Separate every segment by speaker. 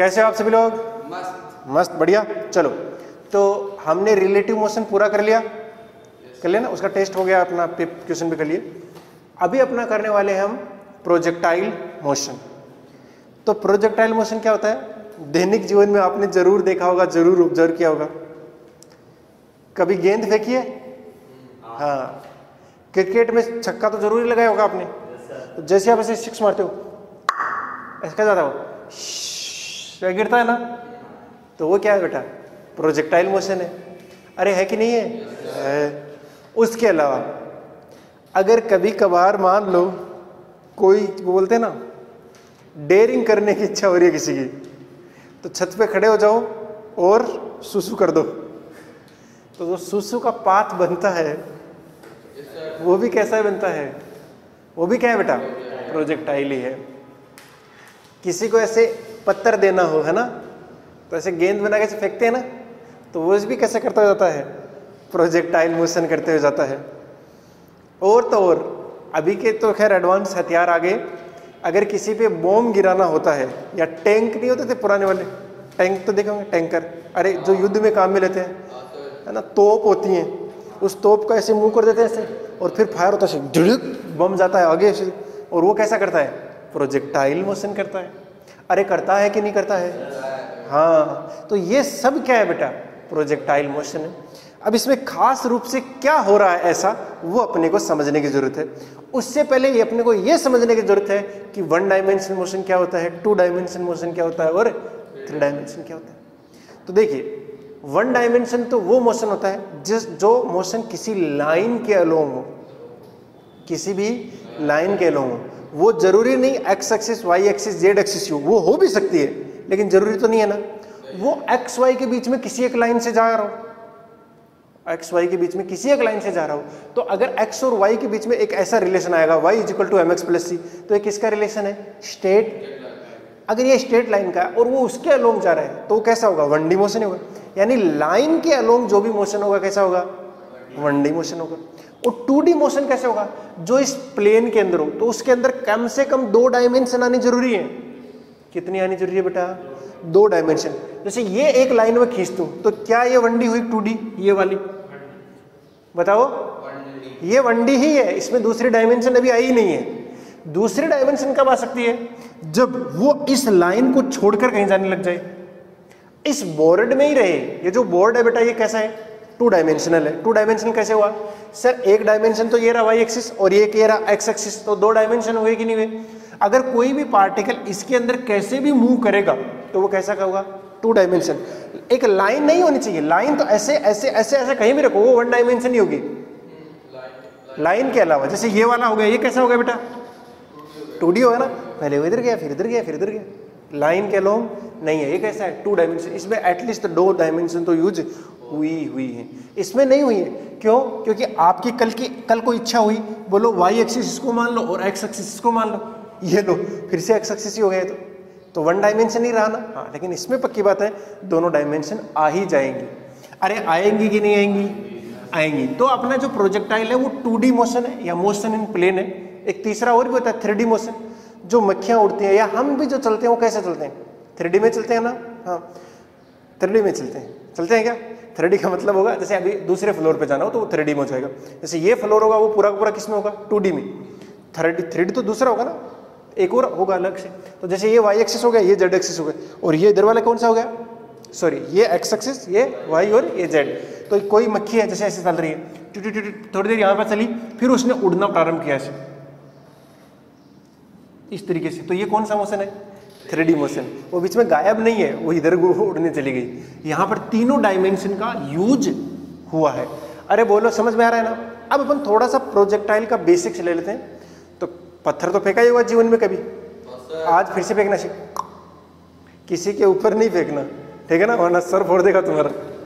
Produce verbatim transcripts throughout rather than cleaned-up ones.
Speaker 1: कैसे हो आप सभी लोग?
Speaker 2: मस्त
Speaker 1: मस्त, बढ़िया। चलो, तो हमने रिलेटिव मोशन पूरा कर लिया कर लिया ना, उसका टेस्ट हो गया, अपना क्वेश्चन भी कर लिए। अभी अपना करने वाले हैं हम प्रोजेक्टाइल मोशन। तो प्रोजेक्टाइल मोशन क्या होता है? दैनिक जीवन में आपने जरूर देखा होगा, जरूर ऑब्जर्व किया होगा। कभी गेंद फेंकी है? हाँ। क्रिकेट में छक्का तो जरूर ही लगाया होगा आपने। तो जैसे आप ऐसे सिक्स मारते हो, ऐसा जाता हो, गिरता है ना, तो वो क्या है बेटा? प्रोजेक्टाइल मोशन है। अरे है कि नहीं है? है। उसके अलावा अगर कभी कभार मान लो कोई, वो बोलते हैं ना, डेयरिंग करने की इच्छा हो रही है किसी की, तो छत पे खड़े हो जाओ और सुसु कर दो, तो वो सुसु का पाथ बनता है, वो भी कैसा बनता है? वो भी क्या है बेटा? प्रोजेक्टाइल ही है। किसी को ऐसे पत्थर देना हो, है ना, तो ऐसे गेंद बना के फेंकते हैं ना, तो वो भी कैसे करता जाता है? प्रोजेक्टाइल मोशन करते हुए जाता है। और तो और अभी के तो खैर एडवांस हथियार आ गए। अगर किसी पे बॉम्ब गिराना होता है, या टैंक नहीं होते थे पुराने वाले, टैंक तो देखोगे, टैंकर, अरे जो युद्ध में काम में लेते हैं, है ना, तोप होती हैं, उस तोप का ऐसे मुंह कर देते हैं ऐसे, और फिर फायर होता है, झुड़क बम जाता है आगे से, और वो कैसा करता है? प्रोजेक्टाइल मोशन करता है। अरे करता है कि नहीं करता है? हाँ। तो ये सब क्या है बेटा? प्रोजेक्टाइल मोशन है। अब इसमें खास रूप से क्या हो रहा है ऐसा, वो अपने को समझने की जरूरत है। उससे पहले ये अपने को ये समझने की जरूरत है कि वन डायमेंशन मोशन क्या होता है, टू डायमेंशन मोशन क्या होता है, और थ्री डायमेंशन क्या होता है। तो देखिए, वन डायमेंशन तो वो मोशन होता है जिस जो मोशन किसी लाइन के अलोंग हो, किसी भी लाइन के अलोंग हो। वो जरूरी नहीं X axis, Y axis, Z axis हो, वो हो भी सकती है, लेकिन जरूरी तो नहीं है ना। वो एक्स वाई के बीच में किसी एक लाइन से जा रहा हो, एक्स वाई के बीच में किसी एक लाइन से जा रहा हो, तो अगर एक्स और वाई के बीच में एक ऐसा रिलेशन आएगा, Y is equal to M X plus C, तो ये किसका रिलेशन है? स्ट्रेट। अगर ये स्ट्रेट लाइन का और वो उसके अलोंग जा रहा है, तो वो कैसा होगा? वन डी मोशन होगा। यानी लाइन के अलोंग जो भी मोशन होगा कैसा होगा? वन डी मोशन होगा। और टू डी मोशन कैसे होगा? जो इस प्लेन के अंदर हो, तो उसके अंदर कम से कम दो डायमेंशन आनी जरूरी है। कितनी आनी जरूरी है बेटा? दो डायमेंशन। जैसे ये एक लाइन में खींच दूं, तो क्या ये वन डी हुई? टू डी ये वाली बताओ, ये वन डी ही है, इसमें दूसरी डायमेंशन अभी आई नहीं है। दूसरी डायमेंशन कब आ सकती है? जब वो इस लाइन को छोड़कर कहीं जाने लग जाए, इस बोर्ड में ही रहे। ये जो बोर्ड है बेटा, ये कैसा है? टू डायमेंशनल है। टू डायमेंशनल कैसे हुआ सर? एक डायमेंशन तो ये रहा वाई एक्सिस, और ये ये रहा एक्स एक्सिस, तो दो डायमेंशन हुए कि नहीं हुए? अगर कोई भी पार्टिकल इसके अंदर कैसे भी मूव करेगा, तो वो कैसा का होगा? To dimension. एक लाइन नहीं होनी चाहिए, लाइन तो ऐसे ऐसे ऐसे ऐसे कहीं भी रखो, वो वन डायमेंशन ही होगी। लाइन के अलावा जैसे ये वाला हो गया, ये कैसा हो गया बेटा? टू डी होगा ना, पहले वो इधर गया, फिर इधर गया, फिर इधर गया। लाइन के अलोंग नहीं है, ये कैसा है? Two dimension. इसमें एटलीस्ट दो डायमेंशन तो यूज हुई हुई है, इसमें नहीं हुई है। क्यों? क्योंकि आपकी कल की कल को इच्छा हुई, बोलो वाई एक्सिस इसको मान लो और एक्स एक्सिस इसको मान लो, ये लो, फिर से एक्स एक्सिस ही हो गया, तो तो वन डायमेंशन ही रहा ना। हाँ, लेकिन इसमें पक्की बात है दोनों डायमेंशन आ ही जाएंगी। अरे आएंगी कि नहीं आएंगी? आएंगी। तो अपना जो प्रोजेक्टाइल है वो टू डी मोशन है, या मोशन इन प्लेन है। एक तीसरा और भी होता है थ्री डी मोशन, जो मक्खियां उड़ती हैं, या हम भी जो चलते हैं वो कैसे चलते हैं? थ्री डी में चलते हैं ना। हाँ, थ्री डी में चलते हैं। चलते हैं क्या? थ्री डी का मतलब होगा जैसे अभी दूसरे फ्लोर पे जाना हो तो वो थ्री डी में हो जाएगा। जैसे ये फ्लोर होगा वो पूरा पूरा किस में होगा? टू डी में। थ्री डी थ्री डी तो दूसरा होगा ना, एक और होगा अलग से। तो जैसे ये वाई एक्सिस हो गया, ये जेड एक्सिस हो गया, और ये इधर वाला कौन सा हो गया? सॉरी, ये एक्स एक्सिस, ये वाई और ये जेड। तो कोई मक्खी है जैसे ऐसे चल रही है, थोड़ी देर यहाँ पर चली, फिर उसने उड़ना प्रारंभ किया ऐसे इस तरीके से, तो ये कौन सा मोशन है? Three D motion. वो बीच में गायब नहीं है, वो इधर उड़ने चली गई। यहाँ पर तीनों डायमेंशन का यूज हुआ है। अरे बोलो, समझ में आ रहा है ना? अब अपन थोड़ा सा प्रोजेक्टाइल का बेसिक्स ले लेते हैं। तो पत्थर तो फेंका ही होगा जीवन में कभी, आज फिर से फेंकना सीख। किसी के ऊपर नहीं फेंकना, ठीक है ना, वरना सर फोड़ देगा तुम्हारा।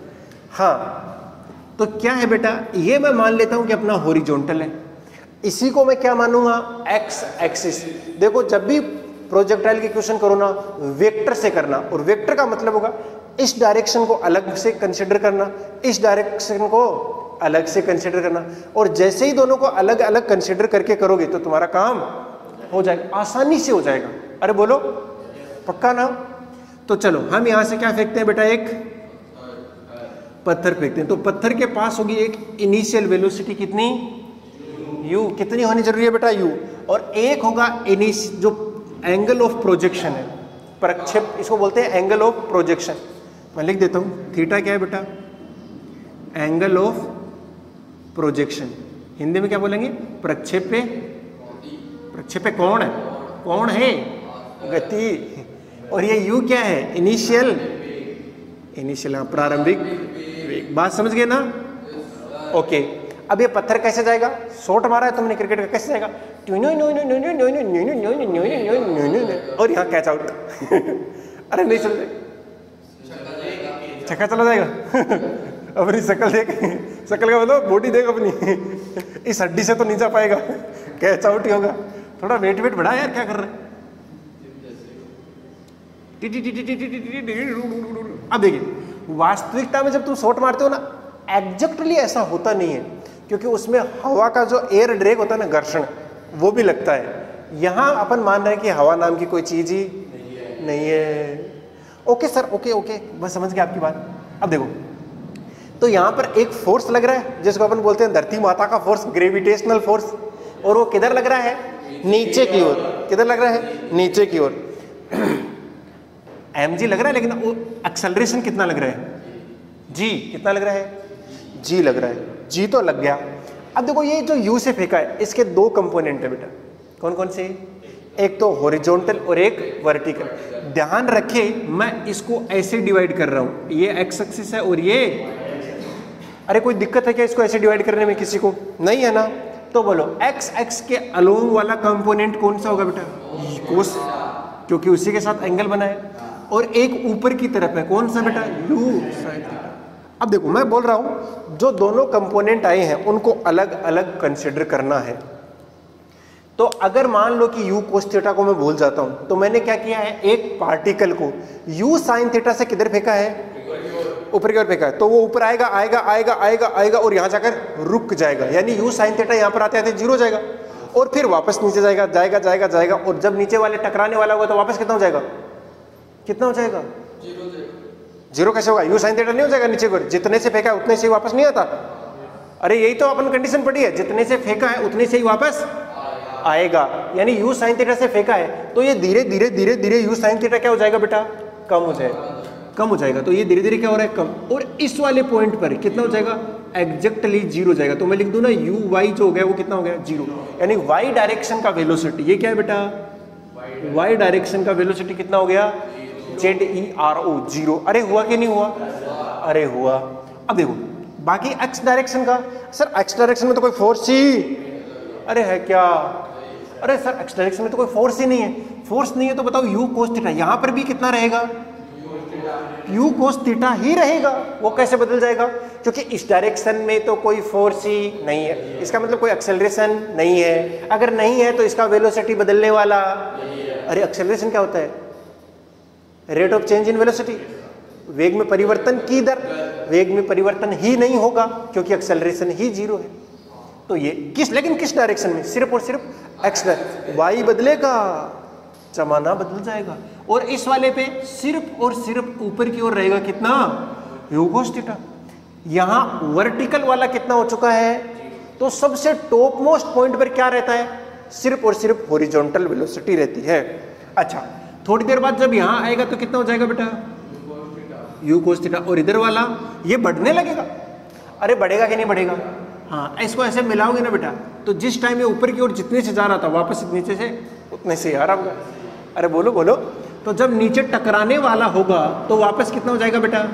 Speaker 1: हाँ, तो क्या है बेटा, ये मैं मान लेता हूं कि अपना हॉरिजॉन्टल है, इसी को मैं क्या मानूंगा? X axis. देखो, जब भी प्रोजेक्टाइल के क्वेश्चन करो ना, वेक्टर से करना, और वेक्टर का मतलब होगा इस डायरेक्शन को अलग से कंसिडर करना, इस डायरेक्शन को अलग से कंसिडर करना, और जैसे ही दोनों को अलग अलग कंसिडर करके करोगे तो तुम्हारा काम हो जाएगा, आसानी से हो जाएगा। अरे बोलो, पक्का ना? तो चलो हम यहां से क्या फेंकते हैं बेटा, एक पत्थर फेंकते हैं। तो पत्थर के पास होगी एक इनिशियल वेलोसिटी कितनी, u, कितनी होनी जरूरी है बेटा, u, और एक होगा इनिश जो एंगल ऑफ प्रोजेक्शन है, प्रक्षेप, इसको बोलते हैं एंगल ऑफ प्रोजेक्शन। मैं लिख देता हूं, थीटा क्या है बेटा, एंगल ऑफ प्रोजेक्शन। हिंदी में क्या बोलेंगे, प्रक्षेप्य, प्रक्षेप्य कौन है, कौन है, गति। और ये u क्या है, इनिशियल, इनिशियल प्रारंभिक वेग। बात समझ गए ना, ओके। अब ये पत्थर कैसे जाएगा, शॉट मारा है तुमने क्रिकेट का, कैसे जाएगा, और यहाँ कैच आउट। अरे नहीं चल, छक्का चला जाएगा। अपनी शक्ल देख, शक्ल का मतलब बॉडी देख अपनी, इस हड्डी से तो नहीं जा पाएगा, कैच आउट ही होगा। थोड़ा वेट वेट बढ़ा यार, क्या कर रहे हैं। अब देखिए वास्तविकता में जब तुम शॉट मारते हो ना, एग्जैक्टली ऐसा होता नहीं है, क्योंकि उसमें हवा का जो एयर ड्रैग होता है ना, घर्षण, वो भी लगता है। यहां अपन मान रहे हैं कि हवा नाम की कोई चीज ही नहीं है। ओके सर, ओके ओके, बस समझ गए आपकी बात। अब देखो, तो यहां पर एक फोर्स लग रहा है जिसको अपन बोलते हैं धरती माता का फोर्स, ग्रेविटेशनल फोर्स, और वो किधर लग रहा है, नीचे की ओर। किधर लग रहा है, नीचे की ओर। एम जी लग रहा है, लेकिन वो एक्सेलरेशन कितना लग रहा है, जी कितना लग रहा है, जी लग रहा है, जी तो लग गया। अब देखो ये जो यू से फेंका है, इसके दो कंपोनेंट है बेटा, कौन कौन से, एक तो हॉरिजॉन्टल और एक वर्टिकल। ध्यान रखिए मैं इसको ऐसे डिवाइड कर रहा हूं, ये एक्स एक्सिस है और ये, अरे कोई दिक्कत है क्या इसको ऐसे डिवाइड करने में, किसी को नहीं है ना। तो बोलो एक्स एक्स के अलोंग वाला कंपोनेंट कौन सा होगा बेटा, कोस, क्योंकि उसी के साथ एंगल बना है। और एक ऊपर की तरफ है, कौन सा बेटा, यू साइन थीटा। अब देखो मैं बोल रहा हूं जो दोनों कंपोनेंट आए हैं उनको अलग अलग कंसिडर करना है। तो अगर मान लो कि u cos थीटा को मैं भूल जाता हूं, तो मैंने क्या किया है, एक पार्टिकल को u sin थीटा से किधर फेंका है, ऊपर की ओर फेंका है। तो वो ऊपर आएगा आएगा आएगा आएगा आएगा और यहां जाकर रुक जाएगा, यानी u sin थीटा यहां पर आते आते जीरो हो जाएगा, और फिर वापस नीचे जाएगा जाएगा जाएगा जाएगा, और जब नीचे वाले टकराने वाला होगा तो वापस कितना हो जाएगा, कितना हो जाएगा, जीरो। कैसे होगा, यू साइन थीटा नहीं हो जाएगा नीचे को, जितने से फेंका है उतने से ही वापस नहीं आता। अरे यही तो अपन कंडीशन पड़ी है, जितने से फेंका है उतने से ही वापस आएगा, यानी यू साइन थीटा से फेंका है तो ये धीरे धीरे धीरे धीरे यू साइन थीटा क्या हो जाएगा बेटा, कम हो जाएगा, कम हो जाएगा। तो ये धीरे धीरे क्या हो रहा है, कम, और इस वाले पॉइंट पर कितना हो जाएगा, एग्जैक्टली जीरो हो जाएगा। तो मैं लिख दूं ना यू वाई जो हो गया वो कितना हो गया, जीरो, यानी वाई डायरेक्शन का वेलोसिटी, ये क्या है बेटा, वाई डायरेक्शन का वेलोसिटी कितना हो गया, Z E R O, zero. अरे हुआ कि नहीं हुआ, अरे हुआ। अब देखो बाकी एक्स डायरेक्शन का, सर एक्स डायरेक्शन में तो कोई फोर्स ही, अरे है क्या, अरे सर एक्स डायरेक्शन में तो कोई फोर्स ही नहीं है, फोर्स नहीं है तो बताओ यू कोस थीटा, यहां पर भी कितना रहेगा, यू कोस थीटा ही रहेगा। वो कैसे बदल जाएगा, क्योंकि इस डायरेक्शन में तो कोई फोर्स ही नहीं है, इसका मतलब कोई एक्सेलरेशन नहीं है। अगर नहीं है तो इसका वेलोसिटी बदलने वाला, अरे एक्सेलरेशन क्या होता है, rate of change in velocity, वेग में परिवर्तन की दर, वेग में परिवर्तन ही नहीं होगा क्योंकि एक्सेलरेशन ही जीरो है। तो ये किस, लेकिन किस डायरेक्शन में, सिर्फ और सिर्फ एक्स, वाई बदलेगा, जमाना बदल जाएगा। और इस वाले पे सिर्फ और सिर्फ ऊपर की ओर रहेगा कितना, यू कोस थीटा। यहां वर्टिकल वाला कितना हो चुका है, तो सबसे टॉप मोस्ट पॉइंट पर क्या रहता है, सिर्फ और सिर्फ हॉरिजॉन्टल वेलोसिटी रहती है। अच्छा, थोड़ी देर बाद जब यहां आएगा तो कितना हो जाएगा बेटा, यू कोस थीटा, और इधर वाला ये बढ़ने लगेगा। अरे बढ़ेगा कि नहीं बढ़ेगा, हाँ, इसको ऐसे मिलाओगे ना बेटा, तो जिस टाइम ये ऊपर की ओर जितने से जा रहा था वापस नीचे से उतने से आ रहा होगा। अरे बोलो बोलो, तो जब नीचे टकराने वाला होगा तो वापस कितना हो जाएगा बेटा,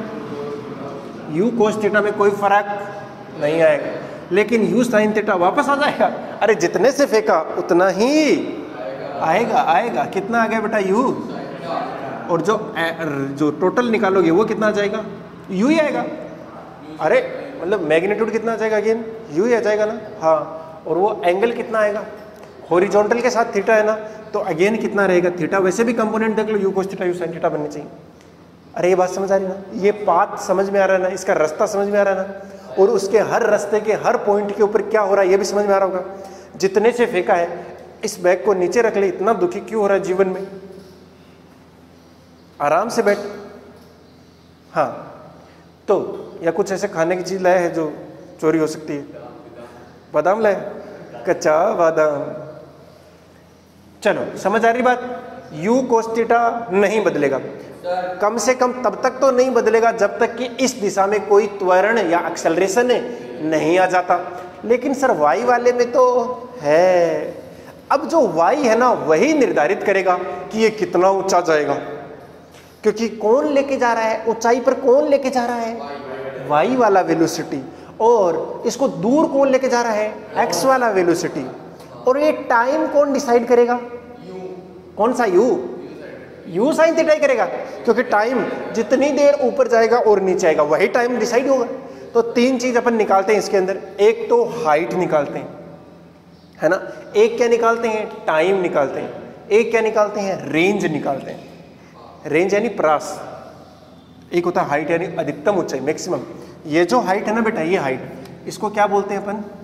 Speaker 1: यू कोस थीटा में कोई फर्क नहीं आएगा, लेकिन यू साइन थीटा वापस आ जाएगा। अरे जितने से फेंका उतना ही आएगा आएगा, कितना आ गया बेटा, यू, और जो जो टोटल निकालोगे वो कितना आ जाएगा, यू ही आएगा। अरे मतलब मैग्नीट्यूड कितना आ जाएगा, अगेन यू ही आ जाएगा ना, हाँ, और वो एंगल कितना आएगा, हॉरिजॉन्टल के साथ थीटा है ना, तो अगेन कितना रहेगा, थीटा। वैसे भी कंपोनेंट देख लो, u cos theta u sine theta बननी चाहिए। अरे ये बात समझ आ रही ना, ये पाथ समझ में आ रहा है ना, इसका रास्ता समझ में आ रहा है ना, और उसके हर रास्ते के हर पॉइंट के ऊपर क्या हो रहा है ये भी समझ में आ रहा होगा। जितने से फेंका है, इस बैग को नीचे रख ले, इतना दुखी क्यों हो रहा है जीवन में। आराम से बैठ। हाँ, तो या कुछ ऐसे खाने की चीज़ लाए है जो चोरी हो सकती है? बादाम लाए, कच्चा बादाम। चलो समझ आ रही बात? u cos थीटा नहीं बदलेगा, कम से कम तब तक तो नहीं बदलेगा जब तक कि इस दिशा में कोई त्वरण या एक्सेलरेशन नहीं आ जाता। लेकिन सर y वाले में तो है। अब जो y है ना वही निर्धारित करेगा कि ये कितना ऊंचा जाएगा, क्योंकि कौन लेके जा रहा है ऊंचाई पर, कौन लेके जा रहा है? y वाला वेलोसिटी। और इसको दूर कौन लेके जा रहा है? x वाला वेलोसिटी। और ये टाइम कौन डिसाइड करेगा? कौन सा u? u साइन थीटा ही करेगा, क्योंकि टाइम जितनी देर ऊपर जाएगा और नीचे आएगा वही टाइम डिसाइड होगा। तो तीन चीज अपन निकालते हैं इसके अंदर। एक तो हाइट निकालते हैं, है ना। एक क्या निकालते हैं? टाइम निकालते हैं। एक क्या निकालते हैं? रेंज निकालते हैं। रेंज यानी परास। एक होता है हाइट यानी अधिकतम ऊंचाई, मैक्सिमम। ये जो हाइट है ना बेटा, ये हाइट, इसको क्या बोलते हैं अपन?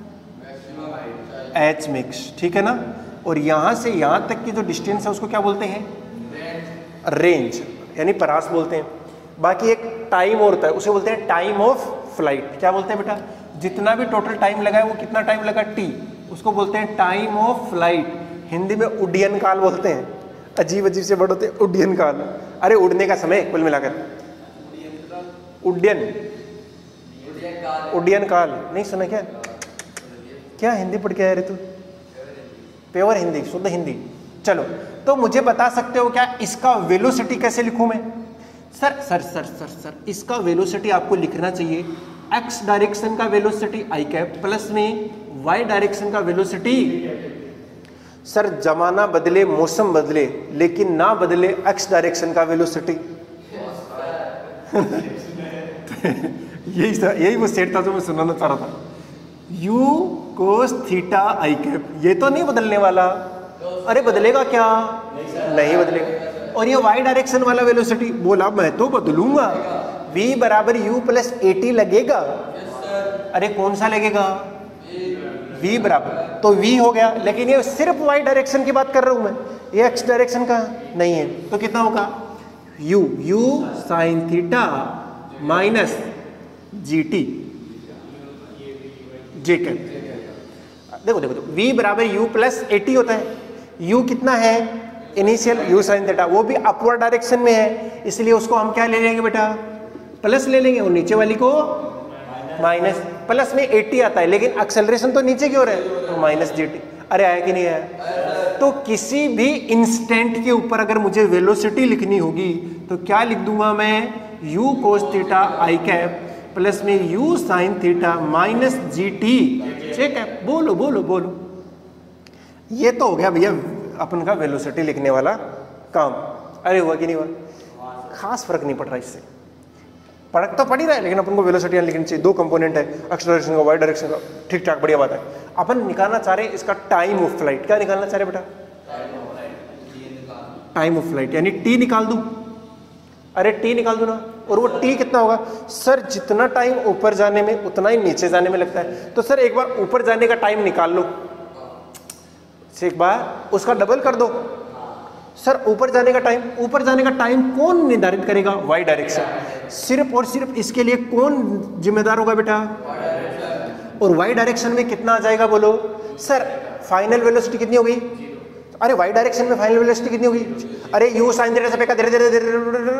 Speaker 1: एच मैक्स, ठीक है ना। और यहां से यहां तक की जो डिस्टेंस है उसको क्या बोलते हैं? रेंज यानी परास बोलते हैं। बाकी एक टाइम और होता है, उसे बोलते हैं टाइम ऑफ फ्लाइट। क्या बोलते हैं बेटा? जितना भी टोटल टाइम लगा है वो कितना टाइम लगा? टी, उसको बोलते हैं टाइम ऑफ फ्लाइट। हिंदी में उड्डयन काल बोलते हैं। अजीब अजीब से वर्ड होते हैं, उड्डयन काल। अरे उड़ने का समय कुल मिलाकर, उड्डयन, उड्डयन काल नहीं सुना क्या? क्या हिंदी पढ़ के आया रे तू? प्योर हिंदी, शुद्ध हिंदी। चलो, तो मुझे बता सकते हो क्या इसका वेलोसिटी कैसे लिखूं मैं? Sir sir sir sir sir इसका वेलोसिटी आपको लिखना चाहिए x डायरेक्शन का वेलोसिटी आई कैप प्लस में y डायरेक्शन का वेलोसिटी। सर जमाना बदले, मौसम बदले, लेकिन ना बदले x डायरेक्शन का वेलोसिटी। यही यही वो सेट था जो मैं सुनाना चाह रहा था। u cos थीटा आई कैप, ये तो नहीं बदलने वाला। अरे बदलेगा क्या? नहीं बदलेगा। और ये y डायरेक्शन वाला वेलोसिटी, बोला मैं तो बदलूंगा। v बराबर u प्लस ए टी लगेगा। अरे कौन सा लगेगा? v बराबर, तो v हो गया। लेकिन ये सिर्फ y डायरेक्शन की बात कर रहा हूं मैं, ये x डायरेक्शन का नहीं है। तो कितना होगा? u u sine theta minus G T J cap. देखो देखो देखो v बराबर u प्लस ए टी होता है। u कितना है? इनिशियल u साइन थीटा, वो भी अपवर्ड डायरेक्शन में है, इसलिए उसको हम क्या ले लेंगे बेटा? प्लस ले लेंगे, और नीचे वाली को माइनस। प्लस में एटी आता है, लेकिन एक्सेलरेशन तो नीचे की ओर है, तो माइनस जी टी। अरे आया कि नहीं आया? तो किसी भी इंस्टेंट के ऊपर अगर मुझे वेलोसिटी लिखनी होगी तो क्या लिख दूंगा मैं? u cos थीटा आई कैप प्लस में u sine theta minus G T J cap. बोलो बोलो बोलो। ये तो हो गया भैया अपन का वेलोसिटी लिखने वाला काम। अरे हुआ कि नहीं हुआ? खास फर्क नहीं पड़ रहा इससे, फर्क तो पड़ ही रहा है, लेकिन अपन को वेलोसिटी लिखनी चाहिए। दो कंपोनेंट है, एक्सेलरेशन का, वाई डायरेक्शन का, ठीक ठाक, बढ़िया बात है। अपन निकालना चाह रहे हैं इसका टाइम ऑफ फ्लाइट। क्या निकालना चाह रहे बेटा? टाइम ऑफ फ्लाइट, यानी टी निकाल दूं। अरे टी निकाल दूं ना, और वो टी कितना होगा? सर जितना टाइम ऊपर जाने में उतना ही नीचे जाने में लगता है। तो सर एक बार ऊपर जाने का टाइम निकाल लो, एक बार उसका डबल कर दो। सर ऊपर जाने का टाइम, ऊपर जाने का टाइम कौन निर्धारित करेगा? Y direction. सिर्फ और सिर्फ इसके लिए कौन जिम्मेदार होगा बेटा? और वाई डायरेक्शन में कितना आ जाएगा बोलो? सर फाइनल वेलोसिटी कितनी होगी? अरे वाई डायरेक्शन में फाइनल वेलोसिटी कितनी होगी? अरे यू साइन थीटा से धीरे धीरे धीरे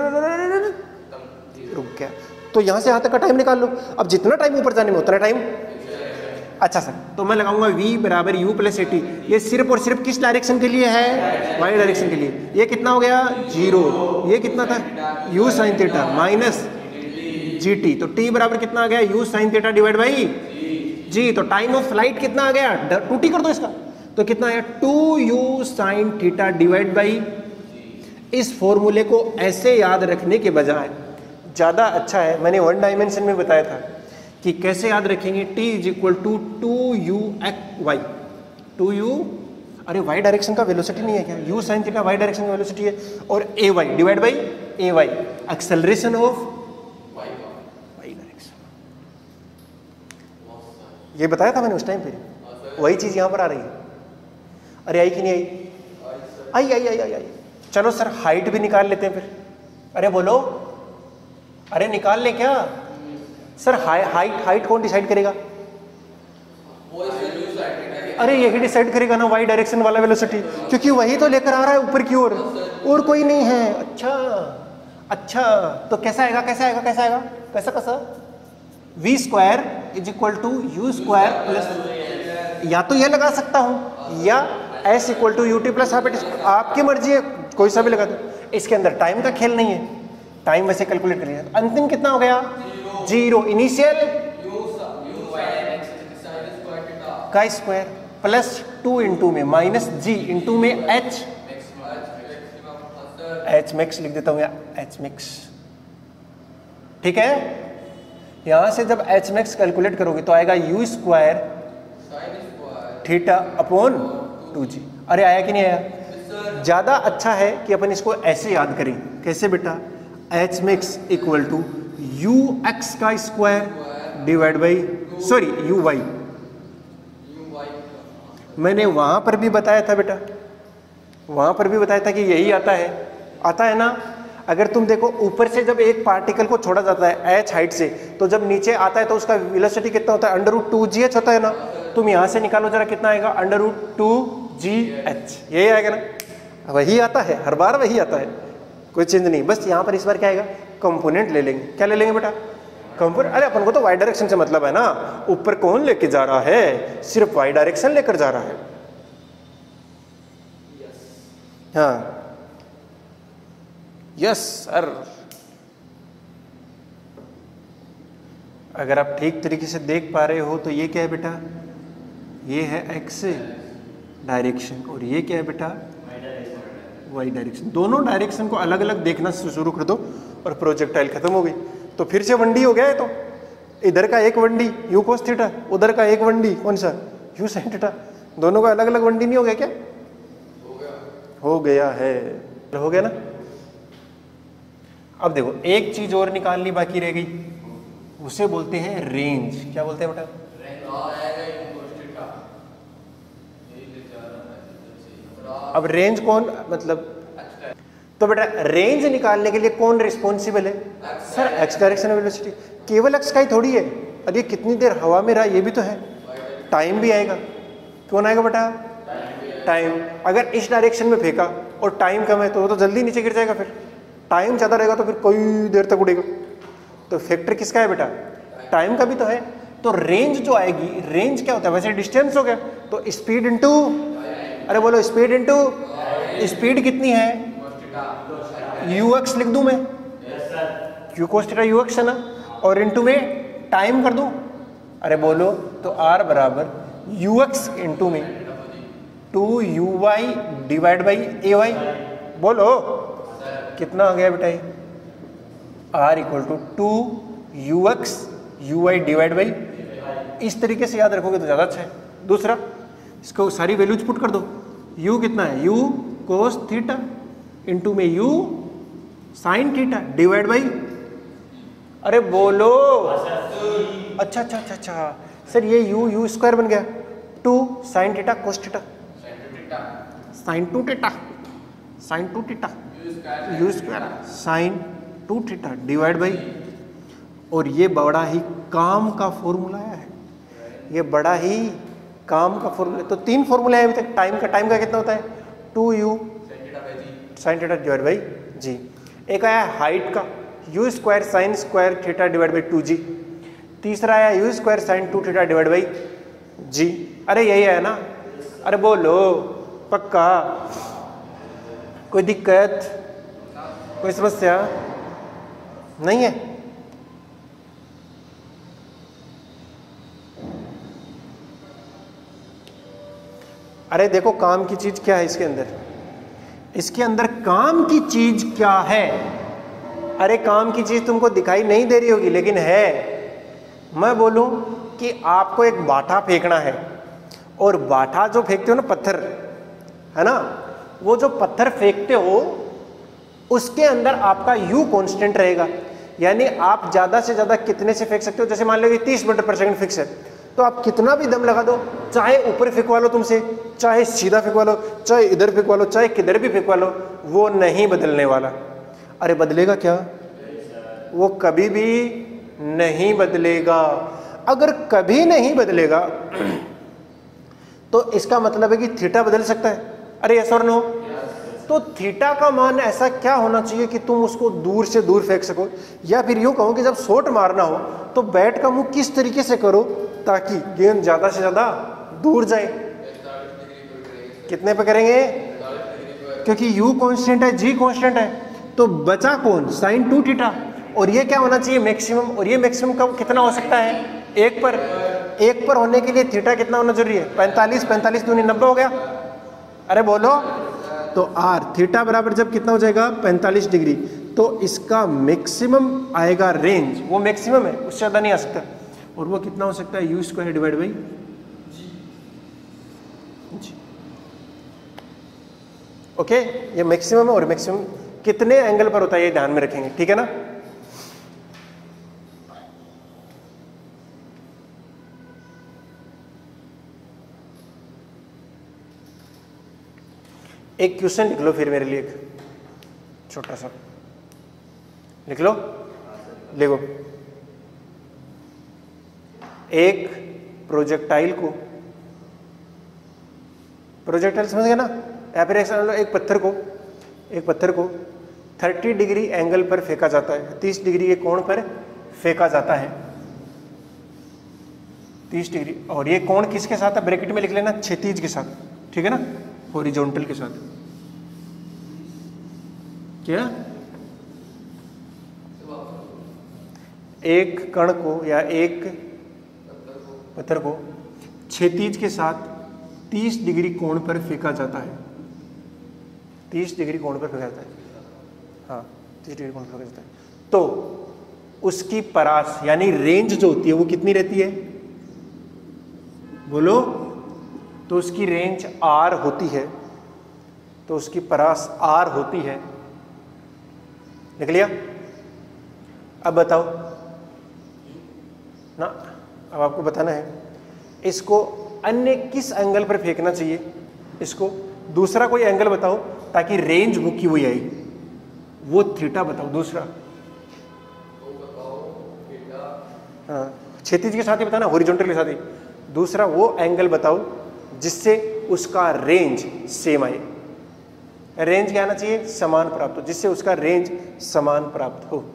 Speaker 1: रुक गया। तो यहां से यहां तक का टाइम निकाल लो। अब जितना टाइम ऊपर जाने में उतना टाइम। अच्छा सर, तो मैं लगाऊंगा v बराबर u प्लस ए टी। ये सिर्फ और सिर्फ किस डायरेक्शन के लिए है? y डायरेक्शन के लिए। ये कितना हो गया? जीरो। ये कितना था? u sine theta minus G T. तो t बराबर कितना आ गया? u sine theta divide by G. तो टाइम ऑफ फ्लाइट कितना आ गया? टू टी कर दो इसका, तो कितना आया? Two u sine theta divide by. इस फॉर्मूले को ऐसे याद रखने के बजाय ज़्यादा अच्छा है, मैंने वन डायमेंशन में बताया था कि कैसे याद रखेंगे। t is equal to two u X Y, two u, अरे y डायरेक्शन का वेलोसिटी नहीं है क्या? u sine theta y direction का वेलोसिटी है, और A Y divide by A Y acceleration of y direction. ये बताया था मैंने उस टाइम पे, वही चीज यहां पर आ रही है। अरे आई कि नहीं आई? आई आई आई आई आई। चलो सर हाइट भी निकाल लेते हैं फिर। अरे बोलो, अरे निकाल ले क्या सर? हाइट हाइट कौन डिसाइड करेगा? अरे यही डिसाइड करेगा ना वाई डायरेक्शन वाला वेलोसिटी, क्योंकि वही तो लेकर आ रहा है ऊपर की ओर, और कोई नहीं है। अच्छा अच्छा, तो कैसा आएगा कैसा आएगा कैसा आएगा कैसा कैसा? V square is equal to u square plus, या तो ये लगा सकता हूं या S equal to u T plus half, आपकी मर्जी है, कोई सा भी लगा दो। इसके अंदर टाइम का खेल नहीं है, टाइम वैसे कैलकुलेट करिए। अंतिम कितना हो गया? जीरो। इनिशियल का स्क्वायर प्लस टू इंटू में माइनस जी इंटू में एच, एच मैक्स लिख देता हूं या एच मैक्स, ठीक है। यहां से जब एच मैक्स कैलकुलेट करोगे तो आएगा u square theta upon two G. अरे आया कि नहीं आया? ज्यादा अच्छा है कि अपन इसको ऐसे याद करें। कैसे बेटा? H max equal to u X का square divide by sorry u Y. मैंने वहां पर भी बताया था बेटा, वहां पर भी बताया था कि यही आता है, आता है ना। अगर तुम देखो ऊपर से जब एक पार्टिकल को छोड़ा जाता है एच हाइट से, तो जब नीचे आता है तो उसका वेलोसिटी कितना होता है? Under root two g h होता है ना। तुम यहां से निकालो जरा, कितना आएगा? Under root two g h, यही आएगा ना। वही आता है, हर बार वही आता है, कोई चेंज नहीं। बस यहाँ पर इस बार क्या आएगा? कंपोनेंट ले लेंगे। क्या ले लेंगे बेटा? कंपोनेंट। अरे अपन को तो वाई डायरेक्शन से मतलब है ना, ऊपर कौन लेके जा रहा है? सिर्फ वाई डायरेक्शन लेकर जा रहा है। हाँ यस सर। अगर आप ठीक तरीके से देख पा रहे हो तो ये क्या है बेटा? ये है एक्स डायरेक्शन, और ये क्या है बेटा? Y direction. दोनों डायरेक्शन को अलग अलग देखना शुरू कर दो और प्रोजेक्टाइल खत्म हो गई। तो फिर से वन डी हो गया है। तो इधर का एक one d u cos theta, उधर का एक वन डी कौन सा? U sine theta. दोनों का अलग अलग वन डी नहीं हो गया क्या? हो गया, हो गया है, हो गया ना। अब देखो एक चीज और निकालनी बाकी रह गई, उसे बोलते हैं रेंज। क्या बोलते हैं बेटा? अब रेंज कौन मतलब, तो बेटा रेंज निकालने के लिए कौन रिस्पॉन्सिबल है? Sir x direction velocity. केवल एक्स का ही थोड़ी है, और ये कितनी देर हवा में रहा ये भी तो है। टाइम भी आएगा। कौन आएगा बेटा? टाइम। अगर इस डायरेक्शन में फेंका और टाइम कम है तो वो तो जल्दी नीचे गिर जाएगा। फिर टाइम ज़्यादा रहेगा तो फिर कोई देर तक उड़ेगा। तो फैक्टर किसका है बेटा? टाइम का भी तो है। तो रेंज जो आएगी, रेंज क्या होता है? वैसे डिस्टेंस हो गया, तो स्पीड इनटू, अरे बोलो स्पीड इनटू, स्पीड कितनी है? यू एक्स लिख दूं मैं, q cos theta u x है ना, और इनटू में टाइम कर दूं। अरे बोलो, तो आर बराबर यू एक्स इंटू में two u y divide by A y. बोलो कितना आ गया बेटा? ये r equal to two u x u y divide by, इस तरीके से याद रखोगे तो ज़्यादा अच्छा है। दूसरा, इसको सारी वैल्यूज पुट कर दो। u कितना है? u कोस थीटा इंटू में u sine theta divide by, अरे बोलो, अच्छा अच्छा अच्छा अच्छा सर, ये u u स्क्वायर बन गया, two sine theta cos theta, sine two theta sine two theta u square sine two theta divide by, और ये बड़ा ही काम का फॉर्मूला है, ये बड़ा ही काम का फॉर्मूला। तो तीन फॉर्मूला है अभी तक। टाइम का, टाइम का कितना होता है? Two u sine theta divide by g. एक आया हाइट का, u square sine square theta divide by two g. तीसरा आया u square sine two theta divide by g. अरे यही है ना? अरे बोलो पक्का? कोई दिक्कत, कोई समस्या नहीं है? अरे देखो काम की चीज क्या है इसके अंदर, इसके अंदर काम की चीज क्या है? अरे काम की चीज तुमको दिखाई नहीं दे रही होगी, लेकिन है। मैं बोलूं कि आपको एक बाटा फेंकना है, और बाटा जो फेंकते हो ना, पत्थर है ना, वो जो पत्थर फेंकते हो उसके अंदर आपका यू कांस्टेंट रहेगा। यानी आप ज्यादा से ज्यादा कितने से फेंक सकते हो? जैसे मान लो कि तीस मीटर पर सेकंड फिक्स है, तो आप कितना भी दम लगा दो, चाहे ऊपर फेंकवा लो तुमसे, चाहे सीधा फेंकवा लो, चाहे इधर फेंकवा लो, चाहे किधर भी फेंकवा लो, वो नहीं बदलने वाला। अरे बदलेगा क्या? वो कभी भी नहीं बदलेगा। अगर कभी नहीं बदलेगा तो इसका मतलब है कि थीटा बदल सकता है। अरे यस और नो? तो थीटा का मान ऐसा क्या होना चाहिए कि तुम उसको दूर से दूर फेंक सको, या फिर यूं कहो कि जब शॉट मारना हो तो बैट का मुंह किस तरीके से करो ताकि गेंद ज्यादा से ज्यादा दूर जाए। कितने पे करेंगे? क्योंकि u कांस्टेंट है, g कांस्टेंट है, तो बचा कौन? Sine two theta. और ये क्या होना चाहिए? मैक्सिमम। और ये मैक्सिमम का कितना हो सकता है? एक पर। एक पर होने के लिए थीटा कितना होना जरूरी है? पैंतालीस। पैंतालीस दूनी नब्बे हो गया। अरे बोलो। तो r थीटा बराबर जब कितना हो जाएगा? पैंतालीस डिग्री। तो इसका मैक्सिमम आएगा रेंज, वो मैक्सिमम है, उससे ज्यादा नहीं आ सकता। और वो कितना हो सकता है? U square divide by g. Okay, ये मैक्सिमम है। और मैक्सिमम कितने एंगल पर होता है ये ध्यान में रखेंगे, ठीक है ना? एक क्वेश्चन लिख लो फिर मेरे लिए, एक छोटा सा लिख लो। लिखो, एक प्रोजेक्टाइल को, प्रोजेक्टाइल समझ गए ना? या फिर एक पत्थर को, एक पत्थर को तीस डिग्री एंगल पर फेंका जाता है, तीस डिग्री के कोण पर फेंका जाता है, तीस डिग्री। और ये कोण किसके साथ है? ब्रैकेट में लिख लेना, क्षैतिज के साथ, ठीक है ना? हॉरिजॉन्टल के साथ। क्या? एक कण को या एक पत्थर को क्षैतिज के साथ तीस डिग्री कोण पर फेंका जाता है, तीस डिग्री कोण पर फेंका जाता है, हाँ तीस डिग्री कोण पर फेंका जाता है। तो उसकी परास यानी रेंज जो होती है वो कितनी रहती है? बोलो। तो उसकी रेंज आर होती है, तो उसकी परास आर होती है। लिख लिया? अब बताओ ना, अब आपको बताना है इसको अन्य किस एंगल पर फेंकना चाहिए, इसको दूसरा कोई एंगल बताओ ताकि रेंज वो की हुई आई, वो थीटा बताओ दूसरा। हाँ, क्षैतिज के साथ ही बताना, हॉरिजॉन्टल के साथ ही। दूसरा वो एंगल बताओ जिससे उसका रेंज सेम आए। रेंज क्या आना चाहिए? समान प्राप्त हो, जिससे उसका रेंज समान प्राप्त हो।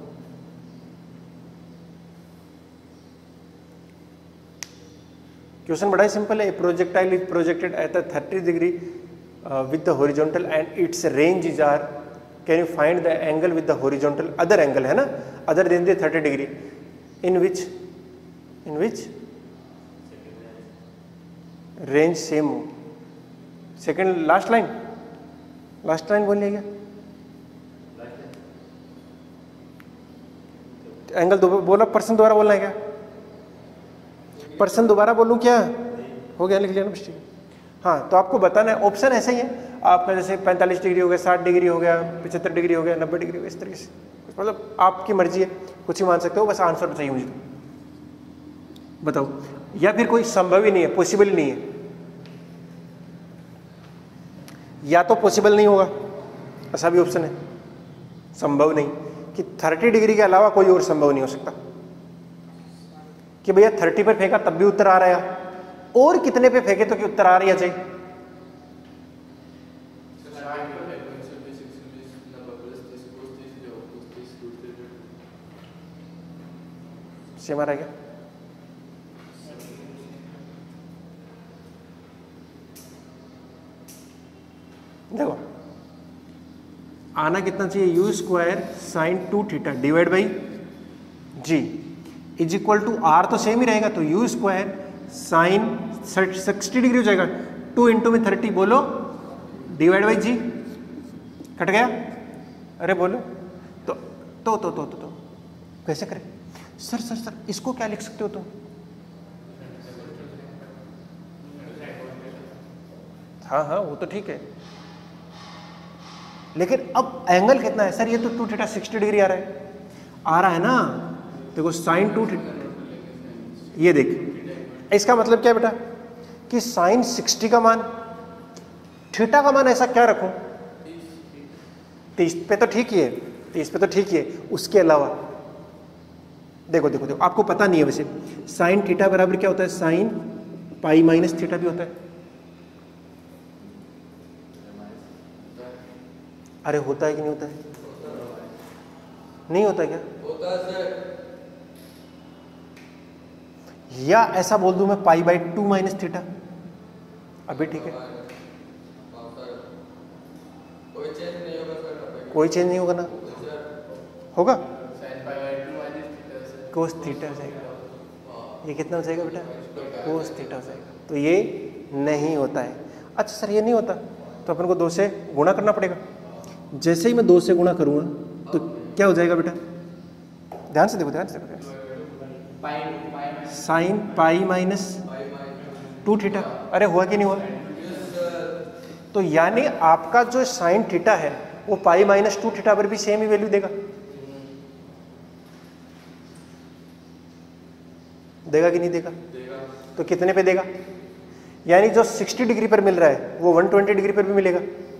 Speaker 1: क्वेश्चन बड़ा ही सिंपल है। Projectile is projected at the thirty degree with the horizontal and its range is r, can you find the angle with the horizontal other angle, है ना, other than the thirty degree in which in which range same हो। Second last line, last line बोलिए क्या? Angle दो बोला, person दोबारा बोलना है क्या? पर्सन दोबारा बोलूं क्या? हो गया, लिख लिया ना मिस्टेक। हाँ, तो आपको बताना है, ऑप्शन ऐसे ही है आपका, जैसे पैंतालीस डिग्री हो गया, साठ डिग्री हो गया, पचहत्तर डिग्री हो गया, नब्बे डिग्री हो गया, इस तरीके से, मतलब आपकी मर्जी है, कुछ ही मान सकते हो, बस आंसर बताइए मुझे। तो बताओ, या फिर कोई संभव ही नहीं है, पॉसिबल नहीं है, या तो पॉसिबल नहीं होगा, ऐसा भी ऑप्शन है, संभव नहीं कि तीस डिग्री के अलावा कोई और संभव नहीं हो सकता कि भैया तीस पर फेंका तब भी उत्तर आ रहा है, और कितने पे फेंके तो कि उत्तर आ रही है? चाहिए सेम आ रहा है क्या? देखो आना कितना चाहिए? U square sine two theta divide by g is equal to r, तो सेम ही रहेगा, तो u square sine sixty degree हो जाएगा, टू इंटू में थर्टी, बोलो, डिवाइड बाई जी, कट गया? अरे बोलो। तो तो तो तो तो, तो कैसे करें? सर सर सर इसको क्या लिख सकते हो तुम? हाँ हाँ वो तो ठीक है, लेकिन अब एंगल कितना है सर? ये तो टू थीटा सिक्सटी डिग्री आ रहा है, आ रहा है ना, देखो साइन टू थीटा, ये देख, इसका मतलब क्या है बेटा कि साइन सिक्सटी का मान, थीटा का मान ऐसा क्या रखूं? तीस पे तो ठीक ही है, तो इस पे तो ठीक ही है। उसके अलावा देखो देखो देखो आपको पता नहीं है वैसे साइन थीटा बराबर क्या होता है, साइन पाई माइनस थीटा भी होता है। अरे होता है कि नहीं होता है? नहीं होता क्या?
Speaker 2: होता है सर।
Speaker 1: या ऐसा बोल दूं मैं pi by two minus theta, अभी ठीक है,
Speaker 2: कोई चेंज नहीं होगा सर।
Speaker 1: कोई चेंज नहीं होगा ना, होगा
Speaker 2: कोस
Speaker 1: कोस थीटा हो जाएगा। ये कितना हो जाएगा बेटा? कोस थीटा हो जाएगा। तो ये नहीं होता है। अच्छा सर ये नहीं होता तो अपन को दो से गुणा करना पड़ेगा। जैसे ही मैं दो से गुणा करूँगा तो क्या हो जाएगा बेटा? ध्यान से देखो ध्यान से देखो, sine pi minus two theta. अरे हुआ कि नहीं हुआ? तो यानी आपका जो साइन थीटा है वो पाई माइनस टू थीटा पर भी सेम ही वैल्यू देगा, देगा कि नहीं देगा?
Speaker 2: देगा।
Speaker 1: तो कितने पे देगा? यानी जो साठ डिग्री पर मिल रहा है वो एक सौ बीस डिग्री पर भी मिलेगा।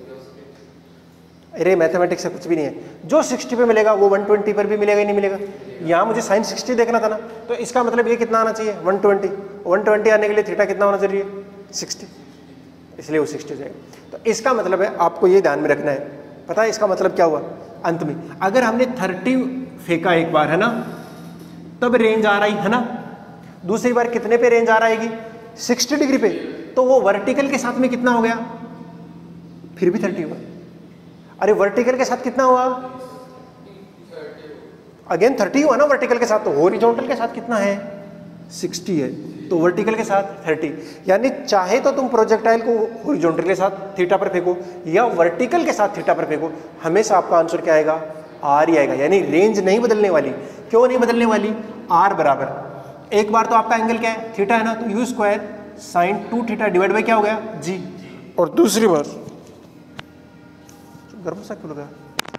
Speaker 1: अरे मैथमेटिक्स से कुछ भी नहीं है, जो साठ पे मिलेगा वो एक सौ बीस पर भी मिलेगा ही नहीं मिलेगा। यहाँ मुझे साइन साठ देखना था ना, तो इसका मतलब ये कितना आना चाहिए? एक सौ बीस। एक सौ बीस आने के लिए थीटा कितना होना चाहिए? साठ, इसलिए वो साठ हो जाएगा। तो इसका मतलब है आपको ये ध्यान में रखना है। पता है इसका मतलब क्या हुआ? अंत में अगर हमने तीस फेंका एक बार है ना, तब रेंज आ रही है ना, दूसरी बार कितने पे रेंज आ रहेगी? साठ डिग्री पे, तो वो वर्टिकल के साथ में कितना हो गया? फिर भी तीस हुआ। अरे वर्टिकल के साथ कितना हुआ? अगेन तीस हुआ ना वर्टिकल के साथ। तो हॉरिजॉन्टल के साथ कितना है? साठ है, तो वर्टिकल के साथ तीस। यानी चाहे तो तुम प्रोजेक्टाइल को हॉरिजॉन्टल के साथ थीटा पर फेंको या वर्टिकल के साथ थीटा पर फेंको, हमेशा आपका आंसर क्या आएगा? आर ही आएगा। यानी रेंज नहीं बदलने वाली। क्यों नहीं बदलने वाली? आर बराबर एक बार तो आपका एंगल क्या है? थीटा है ना, तो u square sine two theta divide by क्या हो गया? जी। और दूसरी बार गर्म सा क्यों लगा?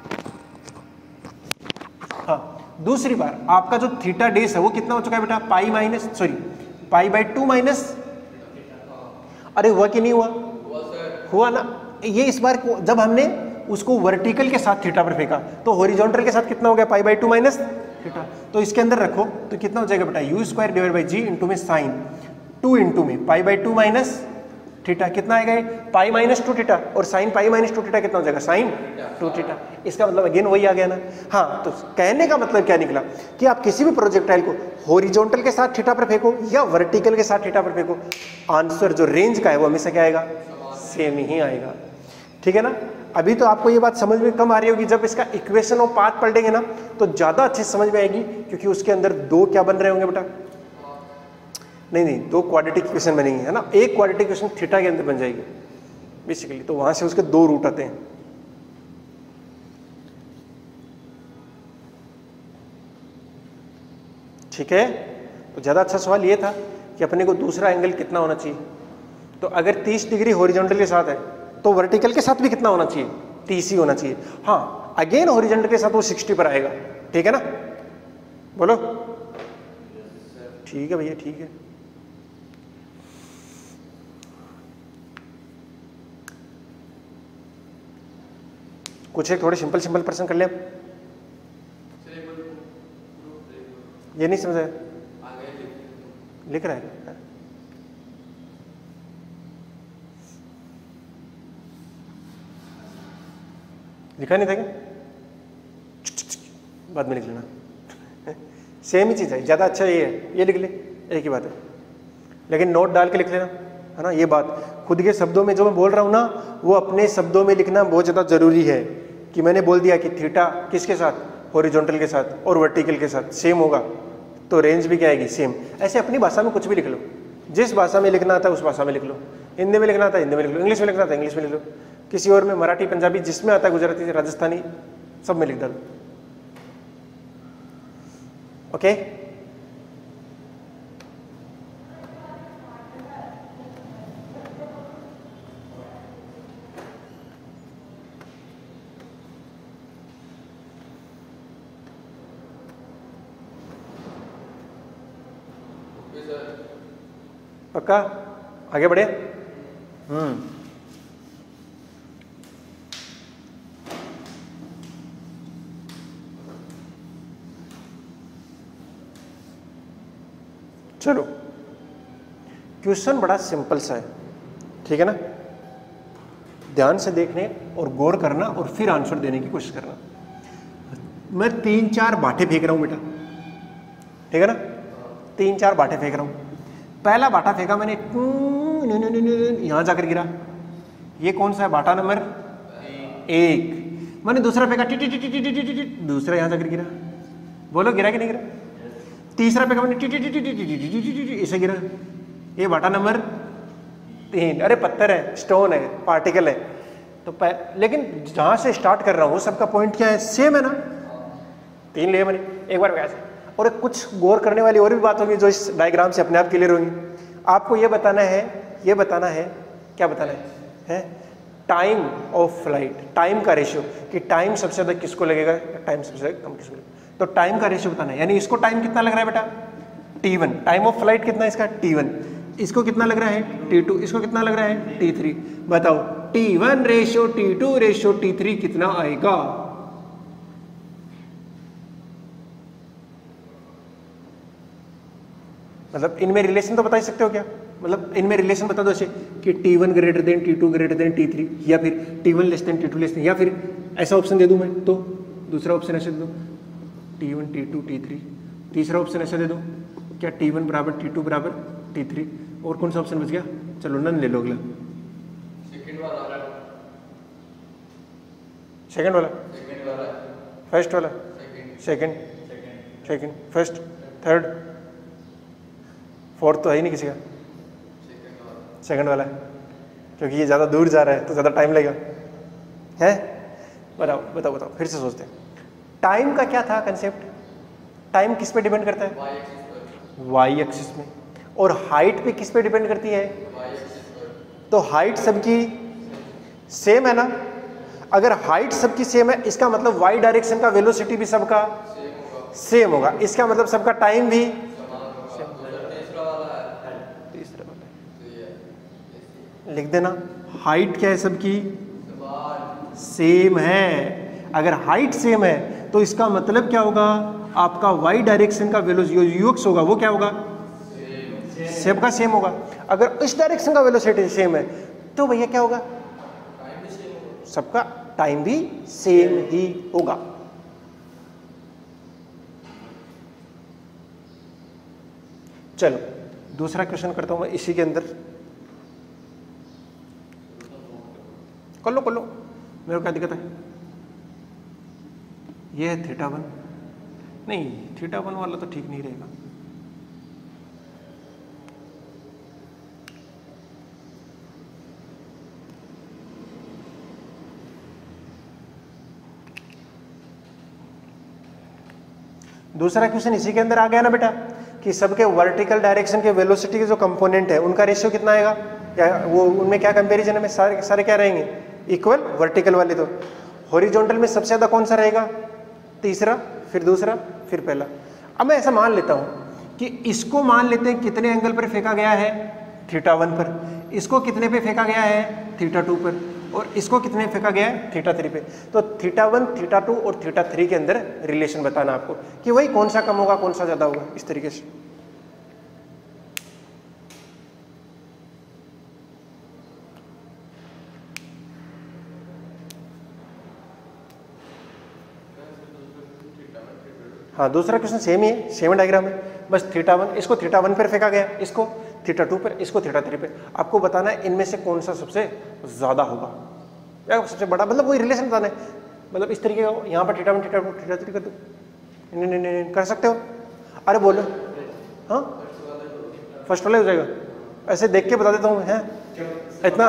Speaker 1: हाँ दूसरी बार आपका जो थीटा डेस है वो कितना हो चुका है बेटा? Pi minus sorry pi by two minus. अरे हुआ कि नहीं हुआ? हुआ ना। ये इस बार जब हमने उसको वर्टिकल के साथ थीटा पर फेंका तो हॉरिजॉन्टल के साथ कितना हो गया? Pi by two minus theta. तो इसके अंदर रखो तो कितना हो जाएगा बेटा? U square divide by g into में साइन टू इंटू में pi by two minus theta. कितना आएगा? पाई माइनस टू थीटा, और sine pi minus two theta कितना हो जाएगा? Sine two theta. इसका मतलब अगेन वही आ गया ना। हाँ, तो कहने का मतलब क्या निकला कि आप किसी भी प्रोजेक्टाइल को हॉरिजॉन्टल के साथ थीटा पर फेंको या वर्टिकल के साथ थीटा पर फेंको, आंसर जो रेंज का है वो हमेशा क्या आएगा? सेम ही आएगा। ठीक है ना। अभी तो आपको ये बात समझ में कम आ रही होगी, जब इसका इक्वेशन और पार्ट पढ़ेंगे ना तो ज्यादा अच्छे समझ में आएगी, क्योंकि उसके अंदर दो क्या बन रहे होंगे बेटा? नहीं नहीं, दो क्वाड्रेटिक इक्वेशन बनेंगे है ना। एक क्वाड्रेटिक इक्वेशन थीटा के अंदर बन जाएगी बेसिकली, तो वहां से उसके दो रूट आते हैं। ठीक है। तो ज्यादा अच्छा सवाल ये था कि अपने को दूसरा एंगल कितना होना चाहिए। तो अगर तीस डिग्री हॉरिजॉन्टल के साथ है तो वर्टिकल के साथ भी कितना होना चाहिए? तीस ही होना चाहिए। हाँ अगेन हॉरिजॉन्टल के साथ वो साठ पर आएगा। ठीक है ना, बोलो। ठीक है भैया, ठीक है। कुछ एक थोड़े सिंपल सिंपल प्रश्न कर ले। ये नहीं समझ आया? लिख रहा है? लिखा नहीं था क्या? बाद में लिख लेना। सेम ही चीज़ है, ज़्यादा अच्छा ये है, ये लिख ले, एक ही बात है। लेकिन नोट डाल के लिख लेना, है ना। ये बात खुद के शब्दों में जो मैं बोल रहा हूँ ना, वो अपने शब्दों में लिखना बहुत ज़्यादा ज़रूरी है। कि मैंने बोल दिया कि थीटा किसके साथ? हॉरिजॉन्टल के साथ, और वर्टिकल के साथ सेम होगा, तो रेंज भी क्या आएगी? सेम। ऐसे अपनी भाषा में कुछ भी लिख लो, जिस भाषा में लिखना आता है उस भाषा में लिख लो। हिंदी में लिखना आता है हिंदी में लिख लो, इंग्लिश में लिखना आता है इंग्लिश में लिख लो, किसी और में मराठी, पंजाबी, जिसमें आता है, गुजराती, राजस्थानी, सब में लिख डालो। ओके। पक्का? आगे बढ़े। हम्म चलो क्वेश्चन बड़ा सिंपल सा है, ठीक है ना। ध्यान से देखने और गौर करना और फिर आंसर देने की कोशिश करना। मैं तीन चार बाटे फेंक रहा हूं बेटा, ठीक है ना। तीन चार बाटे फेंक रहा हूं। पहला बाटा फेंका मैंने, यहां जाकर गिरा। ये कौन सा है? बाटा नंबर एक। मैंने दूसरा फेंका, t t t t t t t, दूसरा यहां जाकर गिरा। बोलो गिरा कि नहीं गिरा? तीसरा फेंका मैंने, t t t t t t t t t, इसे गिरा। ये बाटा नंबर तीन। अरे पत्थर है, स्टोन है, पार्टिकल है। तो लेकिन जहां से स्टार्ट कर रहा हूं सबका पॉइंट क्या है? सेम है ना। तीन लिए मैंने एक बार वैसे। और कुछ गौर करने वाली और भी बात होगी जो इस डायग्राम से अपने आप क्लियर होंगी। आपको ये बताना है, ये बताना है, क्या बताना है, है? टाइम ऑफ फ्लाइट, टाइम का रेशियो, कि टाइम सबसे ज्यादा किसको लगेगा, टाइम सबसे ज्यादा कम किसको लगेगा। तो टाइम का रेशियो बताना है। यानी इसको टाइम कितना लग रहा है बेटा? T one. Time of flight कितना है इसका? T one. इसको कितना लग रहा है? T two. इसको कितना लग रहा है? T three. बताओ t one ratio t two ratio t three कितना आएगा? मतलब इनमें रिलेशन तो बता ही सकते हो क्या? मतलब इनमें रिलेशन बता दो ऐसे कि t one greater than t two greater than t three, या फिर t one less than t two less than, या फिर ऐसा ऑप्शन दे दूं मैं तो दूसरा ऑप्शन ऐसे दे दो t one t two t three. तीसरा ऑप्शन ऐसा दे दो क्या? टी वन बराबर टी टू बराबर टी थ्री। और कौन सा ऑप्शन बच गया? चलो नन ले लो अगला।
Speaker 2: सेकंड वाला,
Speaker 1: सेकंड वाला,
Speaker 2: सेकंड वाला,
Speaker 1: फर्स्ट वाला,
Speaker 2: second,
Speaker 1: second,
Speaker 2: second,
Speaker 1: second, first, third, fourth तो है ही नहीं किसी का।
Speaker 2: सेकंड वाला,
Speaker 1: सेकंड वाला है, क्योंकि ये ज़्यादा दूर जा रहा है तो ज़्यादा टाइम लगेगा, है? बताओ बताओ बताओ, फिर से सोचते हैं। टाइम का क्या था कंसेप्ट? टाइम किस पे डिपेंड करता है?
Speaker 2: वाई एक्सिस पर,
Speaker 1: वाई एक्सिस में। और हाइट पे किस पे डिपेंड करती है?
Speaker 2: वाई एक्सिस पर।
Speaker 1: तो हाइट सबकी सेम है ना। अगर हाइट सबकी सेम है इसका मतलब वाई डायरेक्शन का वेलोसिटी भी सबका
Speaker 2: सेम होगा,
Speaker 1: सेम होगा। इसका मतलब सबका टाइम भी
Speaker 2: समान होगा। उधर तीसरा वाला है,
Speaker 1: तीसरा वाला
Speaker 2: तो ये ऐसे
Speaker 1: है। लिख देना, हाइट क्या है सबकी?
Speaker 2: समान,
Speaker 1: सेम है। अगर हाइट सेम है तो इसका मतलब क्या होगा? आपका वाई डायरेक्शन का वेलोसिटी यूएक्स होगा, वो क्या होगा? सबका सेम होगा। अगर इस डायरेक्शन का वेलोसिटी सेम है तो भैया क्या होगा?
Speaker 2: टाइम भी सेम होगा,
Speaker 1: सबका टाइम भी सेम ही होगा। चलो दूसरा क्वेश्चन करता हूं मैं इसी के अंदर। कर लो कर लो, मेरे को क्या दिक्कत है? ये है थीटा वन। नहीं, थीटा वन वाला तो ठीक नहीं रहेगा। दूसरा क्वेश्चन इसी के अंदर आ गया ना बेटा, कि सबके वर्टिकल डायरेक्शन के वेलोसिटी के जो कंपोनेंट है उनका रेशियो कितना आएगा, या वो उनमें क्या कंपैरिजन में सारे सारे क्या रहेंगे? इक्वल। वर्टिकल वाले तो हॉरिजॉन्टल में सबसे ज्यादा कौन सा रहेगा? तीसरा, फिर दूसरा, फिर पहला। अब मैं ऐसा मान लेता हूं कि इसको मान लेते हैं कितने एंगल पर फेंका गया है? थीटा वन पर। इसको कितने पे फेंका गया है? थीटा टू पर। और इसको कितने फेंका गया है? थीटा थ्री पे। तो थीटा वन, थीटा टू और थीटा थ्री के अंदर रिलेशन बताना आपको कि वही कौन सा कम होगा, कौन सा ज्यादा होगा, इस तरीके से। हाँ, दूसरा क्वेश्चन सेम ही है, सेम डायग्राम है, बस थीटा वन, इसको थीटा वन पर फेंका गया, इसको थीटा टू पर, इसको थीटा थ्री पर। आपको बताना है इनमें से कौन सा सबसे ज्यादा होगा या सबसे बड़ा, मतलब वही रिलेशन बताना है। मतलब इस तरीके का, यहाँ पर theta one, theta two, theta three कर दो। नहीं नहीं नहीं कर सकते हो? अरे बोलो। हाँ, फर्स्ट वाला हो जाएगा। ऐसे देख के बता देता हूँ, है इतना।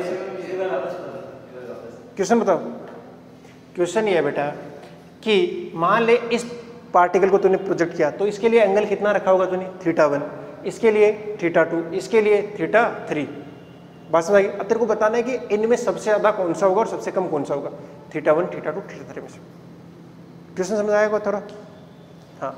Speaker 1: क्वेश्चन बताओ। क्वेश्चन ये है बेटा कि मान ले इस पार्टिकल को तूने प्रोजेक्ट किया तो इसके लिए एंगल कितना रखा होगा तूने? Theta one. इसके लिए थीटा टू, इसके लिए थीटा थ्री। बात समझ आई? अब तेरे को बताना है कि इनमें सबसे ज्यादा कौन सा होगा और सबसे कम कौन सा होगा। Theta one, theta two, theta three में से। क्वेश्चन समझ आएगा थोड़ा? हाँ,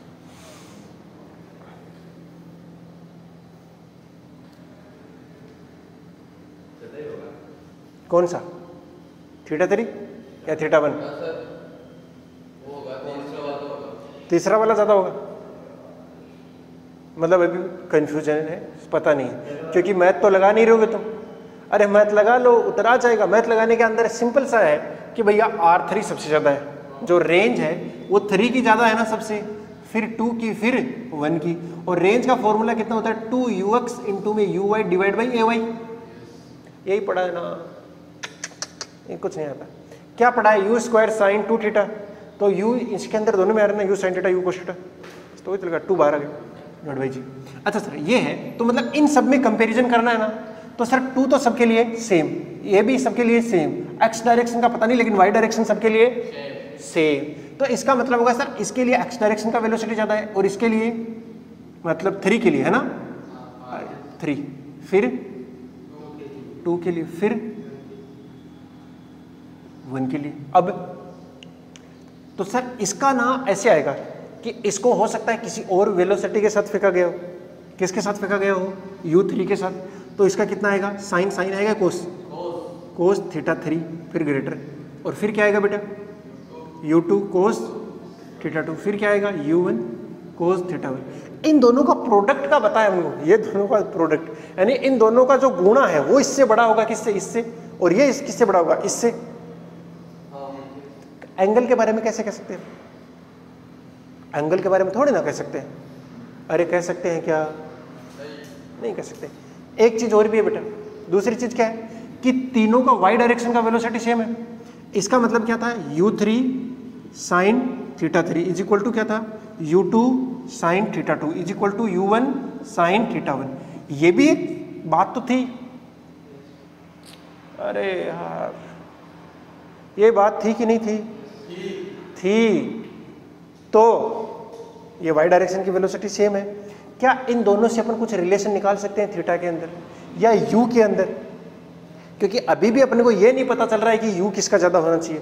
Speaker 1: कौन सा? थीटा थ्री या थीटा वन?
Speaker 2: वो होगा तीसरा वाला होगा,
Speaker 1: तीसरा वाला ज्यादा होगा। मतलब अभी कंफ्यूजन है, पता नहीं है, क्योंकि मैथ तो लगा नहीं रहोगे तुम। अरे मैथ लगा लो, उतर आ जाएगा। मैथ लगाने के अंदर सिंपल सा है कि भैया आर थ्री सबसे ज़्यादा है, जो रेंज है वो थ्री की ज़्यादा है ना सबसे, फिर टू की, फिर वन की। और रेंज का फॉर्मूला कितना होता है, टू यू एक्स इंटू में u y divide by A y. यही पढ़ा है ना, ये कुछ नहीं आता। क्या पढ़ा है, u square sine two theta, तो यू इसके अंदर दोनों में आ रहा है ना, u sine theta u cos theta, तो वही चलेगा, टू बाहर आ गया नोट भाई जी। अच्छा सर ये है, तो मतलब इन सब में कंपैरिजन करना है ना, तो सर टू तो सबके लिए सेम, ये भी सबके लिए सेम, एक्स डायरेक्शन का पता नहीं लेकिन वाई डायरेक्शन सबके लिए सेम। तो इसका मतलब होगा सर इसके लिए एक्स डायरेक्शन का वेलोसिटी ज़्यादा है और इसके लिए मतलब थ्री के लिए है ना, थ्री, फिर टू के लिए, फिर वन के लिए। अब तो सर इसका ना ऐसे आएगा कि इसको हो सकता है किसी और वेलोसिटी के साथ फेंका गया हो। किसके साथ फेंका गया हो, यू थ्री के साथ, तो इसका कितना आएगा, साइन साइन आएगा कोस, कोस थीटा थ्री, फिर ग्रेटर, और फिर क्या आएगा बेटा, u two cos theta two, फिर क्या आएगा, u one cos theta one. इन दोनों का प्रोडक्ट का बताया हमको, ये दोनों का प्रोडक्ट, यानी इन दोनों का जो गुणा है वो इससे बड़ा होगा, किससे, इससे, और ये इस किससे बड़ा होगा, इससे। एंगल के बारे में कैसे कह सकते हैं, एंगल के बारे में थोड़ी ना कह सकते हैं। अरे कह सकते हैं क्या, नहीं कह सकते। एक चीज और भी है बेटा, दूसरी चीज क्या है कि तीनों का वाई डायरेक्शन का वेलोसिटी सेम है। इसका मतलब क्या था, u three sine theta three is equal to क्या था, u two sine theta two is equal to u one sine theta one. ये भी एक बात तो थी, अरे यार ये बात थी कि नहीं थी, थी। तो ये वाई डायरेक्शन की वेलोसिटी सेम है। क्या इन दोनों से अपन कुछ रिलेशन निकाल सकते हैं थीटा के अंदर या यू के अंदर, क्योंकि अभी भी अपने को ये नहीं पता चल रहा है कि यू किसका ज्यादा होना चाहिए।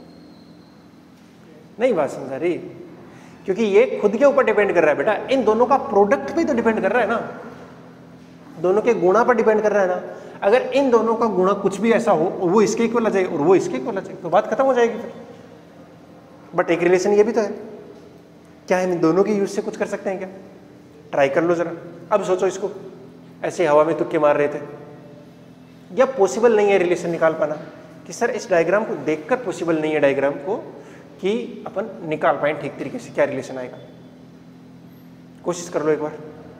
Speaker 1: नहीं बात समझा रही, क्योंकि ये खुद के ऊपर डिपेंड कर रहा है बेटा, इन दोनों का प्रोडक्ट पे तो डिपेंड कर रहा है ना, दोनों के गुणा पर डिपेंड कर रहा है ना। अगर इन दोनों का गुणा कुछ भी ऐसा हो, वो इसके इक्वल आ जाए और वो इसके इक्वल आ जाए, तो बात खत्म हो जाएगी फिर। बट एक रिलेशन ये भी तो है, क्या हम इन दोनों के यूज से कुछ कर सकते हैं क्या, ट्राई कर लो जरा। अब सोचो इसको, ऐसे हवा में तुक्के मार रहे थे, या पॉसिबल नहीं है रिलेशन निकाल पाना, कि सर इस डायग्राम को देखकर पॉसिबल नहीं है डायग्राम को कि अपन निकाल पाए ठीक तरीके से क्या रिलेशन आएगा। कोशिश कर लो एक बार।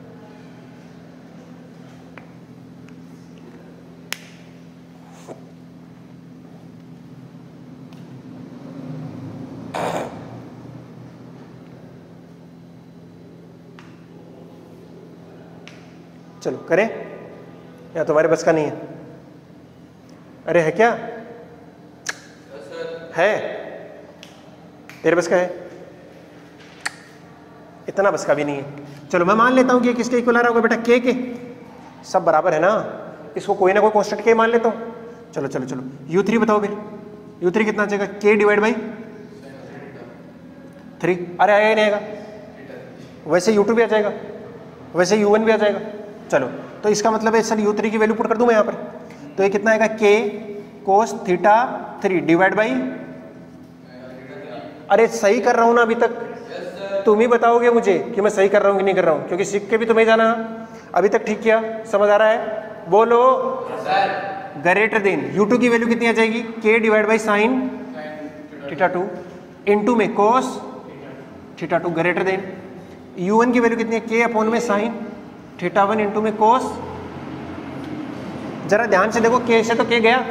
Speaker 1: चलो करें, या तुम्हारे बस का नहीं है। अरे है क्या, है तेरे बस का है, इतना बस का भी नहीं है। चलो मैं मान लेता हूं कि किसके इक्वल आ रहा होगा बेटा, के के, सब बराबर है ना, इसको कोई ना कोई कांस्टेंट के मान लेता हूं। चलो चलो चलो यू थ्री बताओ फिर, यू थ्री कितना आ जाएगा, के डिवाइड बाई थ्री। अरे आया ही नहीं आएगा, वैसे यू टू भी आ जाएगा, वैसे यू वन भी आ जाएगा। चलो तो इसका मतलब है सर यू थ्री की वैल्यू पुट कर दूं मैं यहाँ पर, तो ये कितना आएगा, k cos theta three divide by, अरे सही कर रहा हूं ना अभी तक, तुम ही बताओगे मुझे कि मैं सही कर रहा हूं कि नहीं कर रहा हूं, क्योंकि सीख के भी तुम्हें जाना। अभी तक ठीक किया, समझ आ रहा है, बोलो। ग्रेटर देन यू टू की वैल्यू कितनी आ जाएगी, k divide by sine theta two into में cos theta two, greater than u one की वैल्यू कितनी है, के अपॉन में साइन थीटा वन इंटू में कोस। जरा ध्यान से देखो, के से तो के गया,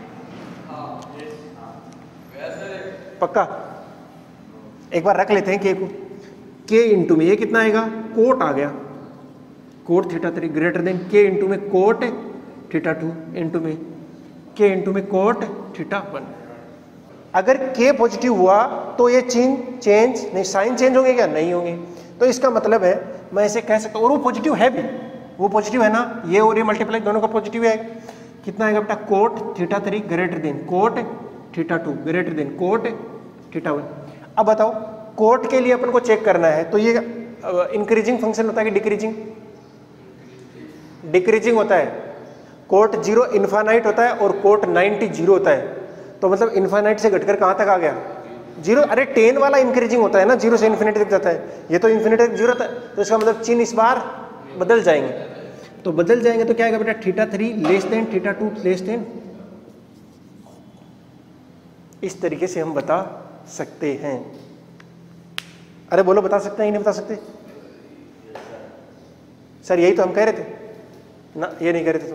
Speaker 1: पक्का एक बार रख लेते हैं के को, के इंटू में ये कितना आएगा, कोट आ गया, cot theta three greater than k into में कोट थीटा टू इंटू में के इंटू में कोट थीटा वन। अगर के पॉजिटिव हुआ तो ये चेंज चेंज नहीं, साइन चेंज होंगे क्या, नहीं होंगे। तो इसका मतलब है मैं इसे कह सकता हूँ, और वो पॉजिटिव है भी, वो पॉजिटिव है ना, ये और ये मल्टीप्लाई दोनों का पॉजिटिव है। कितना आएगा बेटा, cot theta three greater than cot theta two greater than cot theta one. अब बताओ कोट के लिए अपन को चेक करना है, तो ये इंक्रीजिंग फंक्शन होता है कि डिक्रीजिंग, डिक्रीजिंग होता है। कोट जीरो इन्फानाइट होता है और कोट नाइन्टी जीरो होता है, तो मतलब इन्फानाइट से घटकर कहाँ तक आ गया, जीरो, अरे टेन वाला इंक्रीजिंग होता है ना, जीरो से इन्फिनिटी तक जाता है, ये तो इन्फिनिटी तक जीरो था, तो इसका मतलब चिन्ह इस बार बदल जाएंगे। तो बदल जाएंगे तो क्या आएगा बेटा, theta three less than theta two less than. इस तरीके से हम बता सकते हैं। अरे बोलो, बता सकते हैं या नहीं बता सकते? सर यही तो हम कह रहे थे ना, ये नहीं कह रहे थे तुम।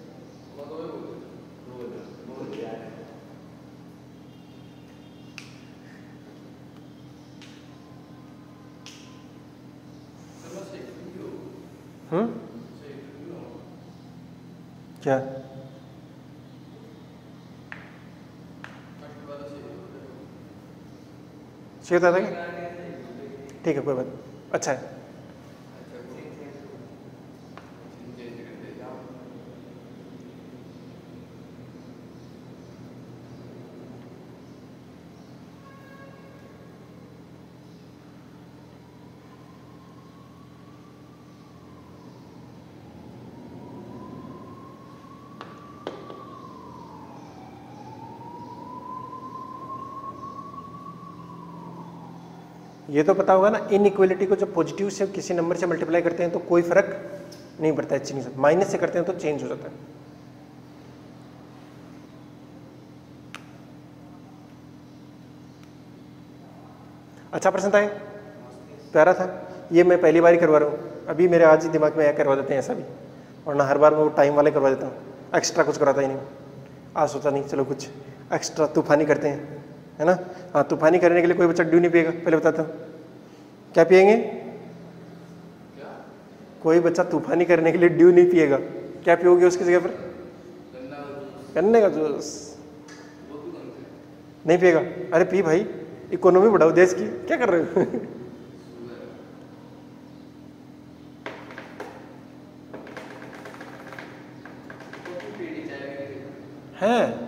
Speaker 1: हम्म क्या सही होता था क्या? ठीक है, कोई बात, अच्छा है। ये तो पता होगा ना, इनइक्वालिटी को जब पॉजिटिव से किसी नंबर से मल्टीप्लाई करते हैं तो कोई फर्क नहीं पड़ता है, चीनी से माइनस से करते हैं तो चेंज हो जाता है। अच्छा प्रश्न था, प्यारा था, ये मैं पहली बार ही करवा रहा हूँ, अभी मेरे आज ही दिमाग में आया करवा देते हैं ऐसा भी, और ना हर बार मैं वो टाइम वाले करवा देता हूँ, एक्स्ट्रा कुछ कराता ही नहीं। आज सोचा नहीं चलो कुछ एक्स्ट्रा तूफानी करते हैं, है ना। हाँ, तूफानी करने के लिए कोई बच्चा ड्यू नहीं पिएगा, पहले बताता हूँ। क्या पिएंगे? क्या? कोई बच्चा तूफानी करने के लिए ड्यू नहीं पिएगा। क्या पियोगे उसकी जगह पर? गन्ने का जूस। नहीं पिएगा? अरे पी भाई, इकोनॉमी बढ़ाओ देश की, क्या कर रहे हो? है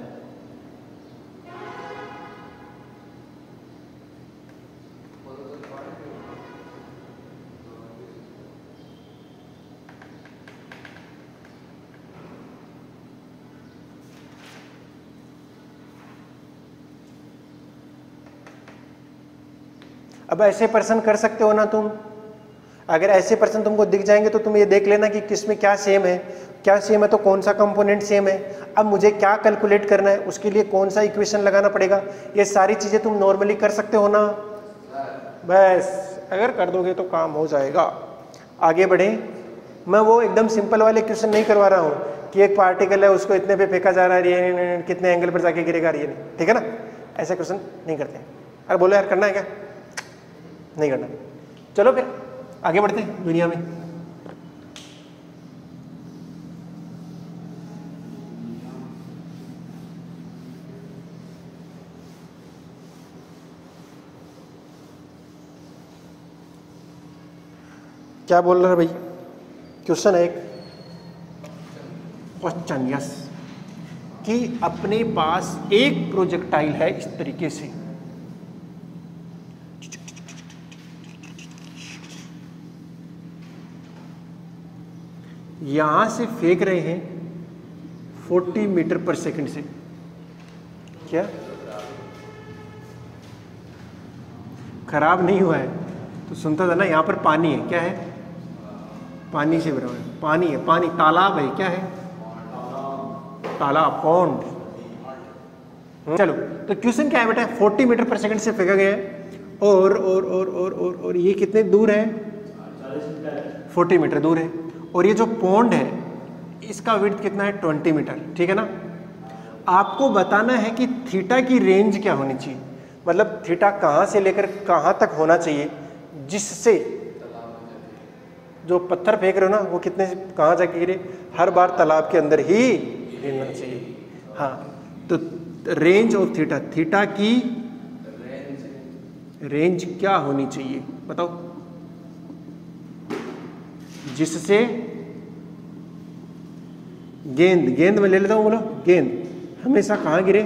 Speaker 1: अब ऐसे पर्सन कर सकते हो ना तुम। अगर ऐसे पर्सन तुमको दिख जाएंगे तो तुम ये देख लेना कि किसमें क्या सेम है, क्या सेम है तो कौन सा कंपोनेंट सेम है। अब मुझे क्या कैलकुलेट करना है, उसके लिए कौन सा इक्वेशन लगाना पड़ेगा, ये सारी चीजें तुम नॉर्मली कर सकते हो ना। बस अगर कर दोगे तो काम हो जाएगा। आगे बढ़े। मैं वो एकदम सिंपल वाले क्वेश्चन नहीं करवा रहा हूँ कि एक पार्टिकल है उसको इतने पे फेंका जा रहा है, ये कितने एंगल पर जाके गिरेगा, ये नहीं, ठीक है ना। ऐसे क्वेश्चन नहीं करते हैं। अरे बोलो यार, करना है क्या? नहीं करना। चलो फिर आगे बढ़ते हैं दुनिया में। क्या बोल रहा है भाई? क्वेश्चन है एक, क्वेश्चन यस, कि अपने पास एक प्रोजेक्टाइल है इस तरीके से, यहां से फेंक रहे हैं चालीस मीटर पर सेकंड से। क्या खराब नहीं हुआ है? तो सुनता था ना, यहां पर पानी है, क्या है? पानी से भरा हुआ है, पानी है, पानी, तालाब है, क्या है? तालाब, पॉन्ड। चलो, तो क्वेश्चन क्या है बेटा? चालीस मीटर पर सेकंड से फेंका गया है, और और और और और, और ये कितने दूर है? चालीस मीटर दूर है। और ये जो पॉन्ड है इसका विड्थ कितना है? बीस मीटर, ठीक है ना। आपको बताना है कि थीटा की रेंज क्या होनी चाहिए, मतलब थीटा कहाँ से लेकर कहाँ तक होना चाहिए जिससे जो पत्थर फेंक रहे हो ना वो कितने से कहाँ जाके गिरे, हर बार तालाब के अंदर ही गिरना चाहिए। हाँ, तो रेंज ऑफ थीटा, थीटा की रेंज क्या होनी चाहिए बताओ, जिससे गेंद, गेंद में ले लेता हूं, बोलो गेंद हमेशा कहां गिरे?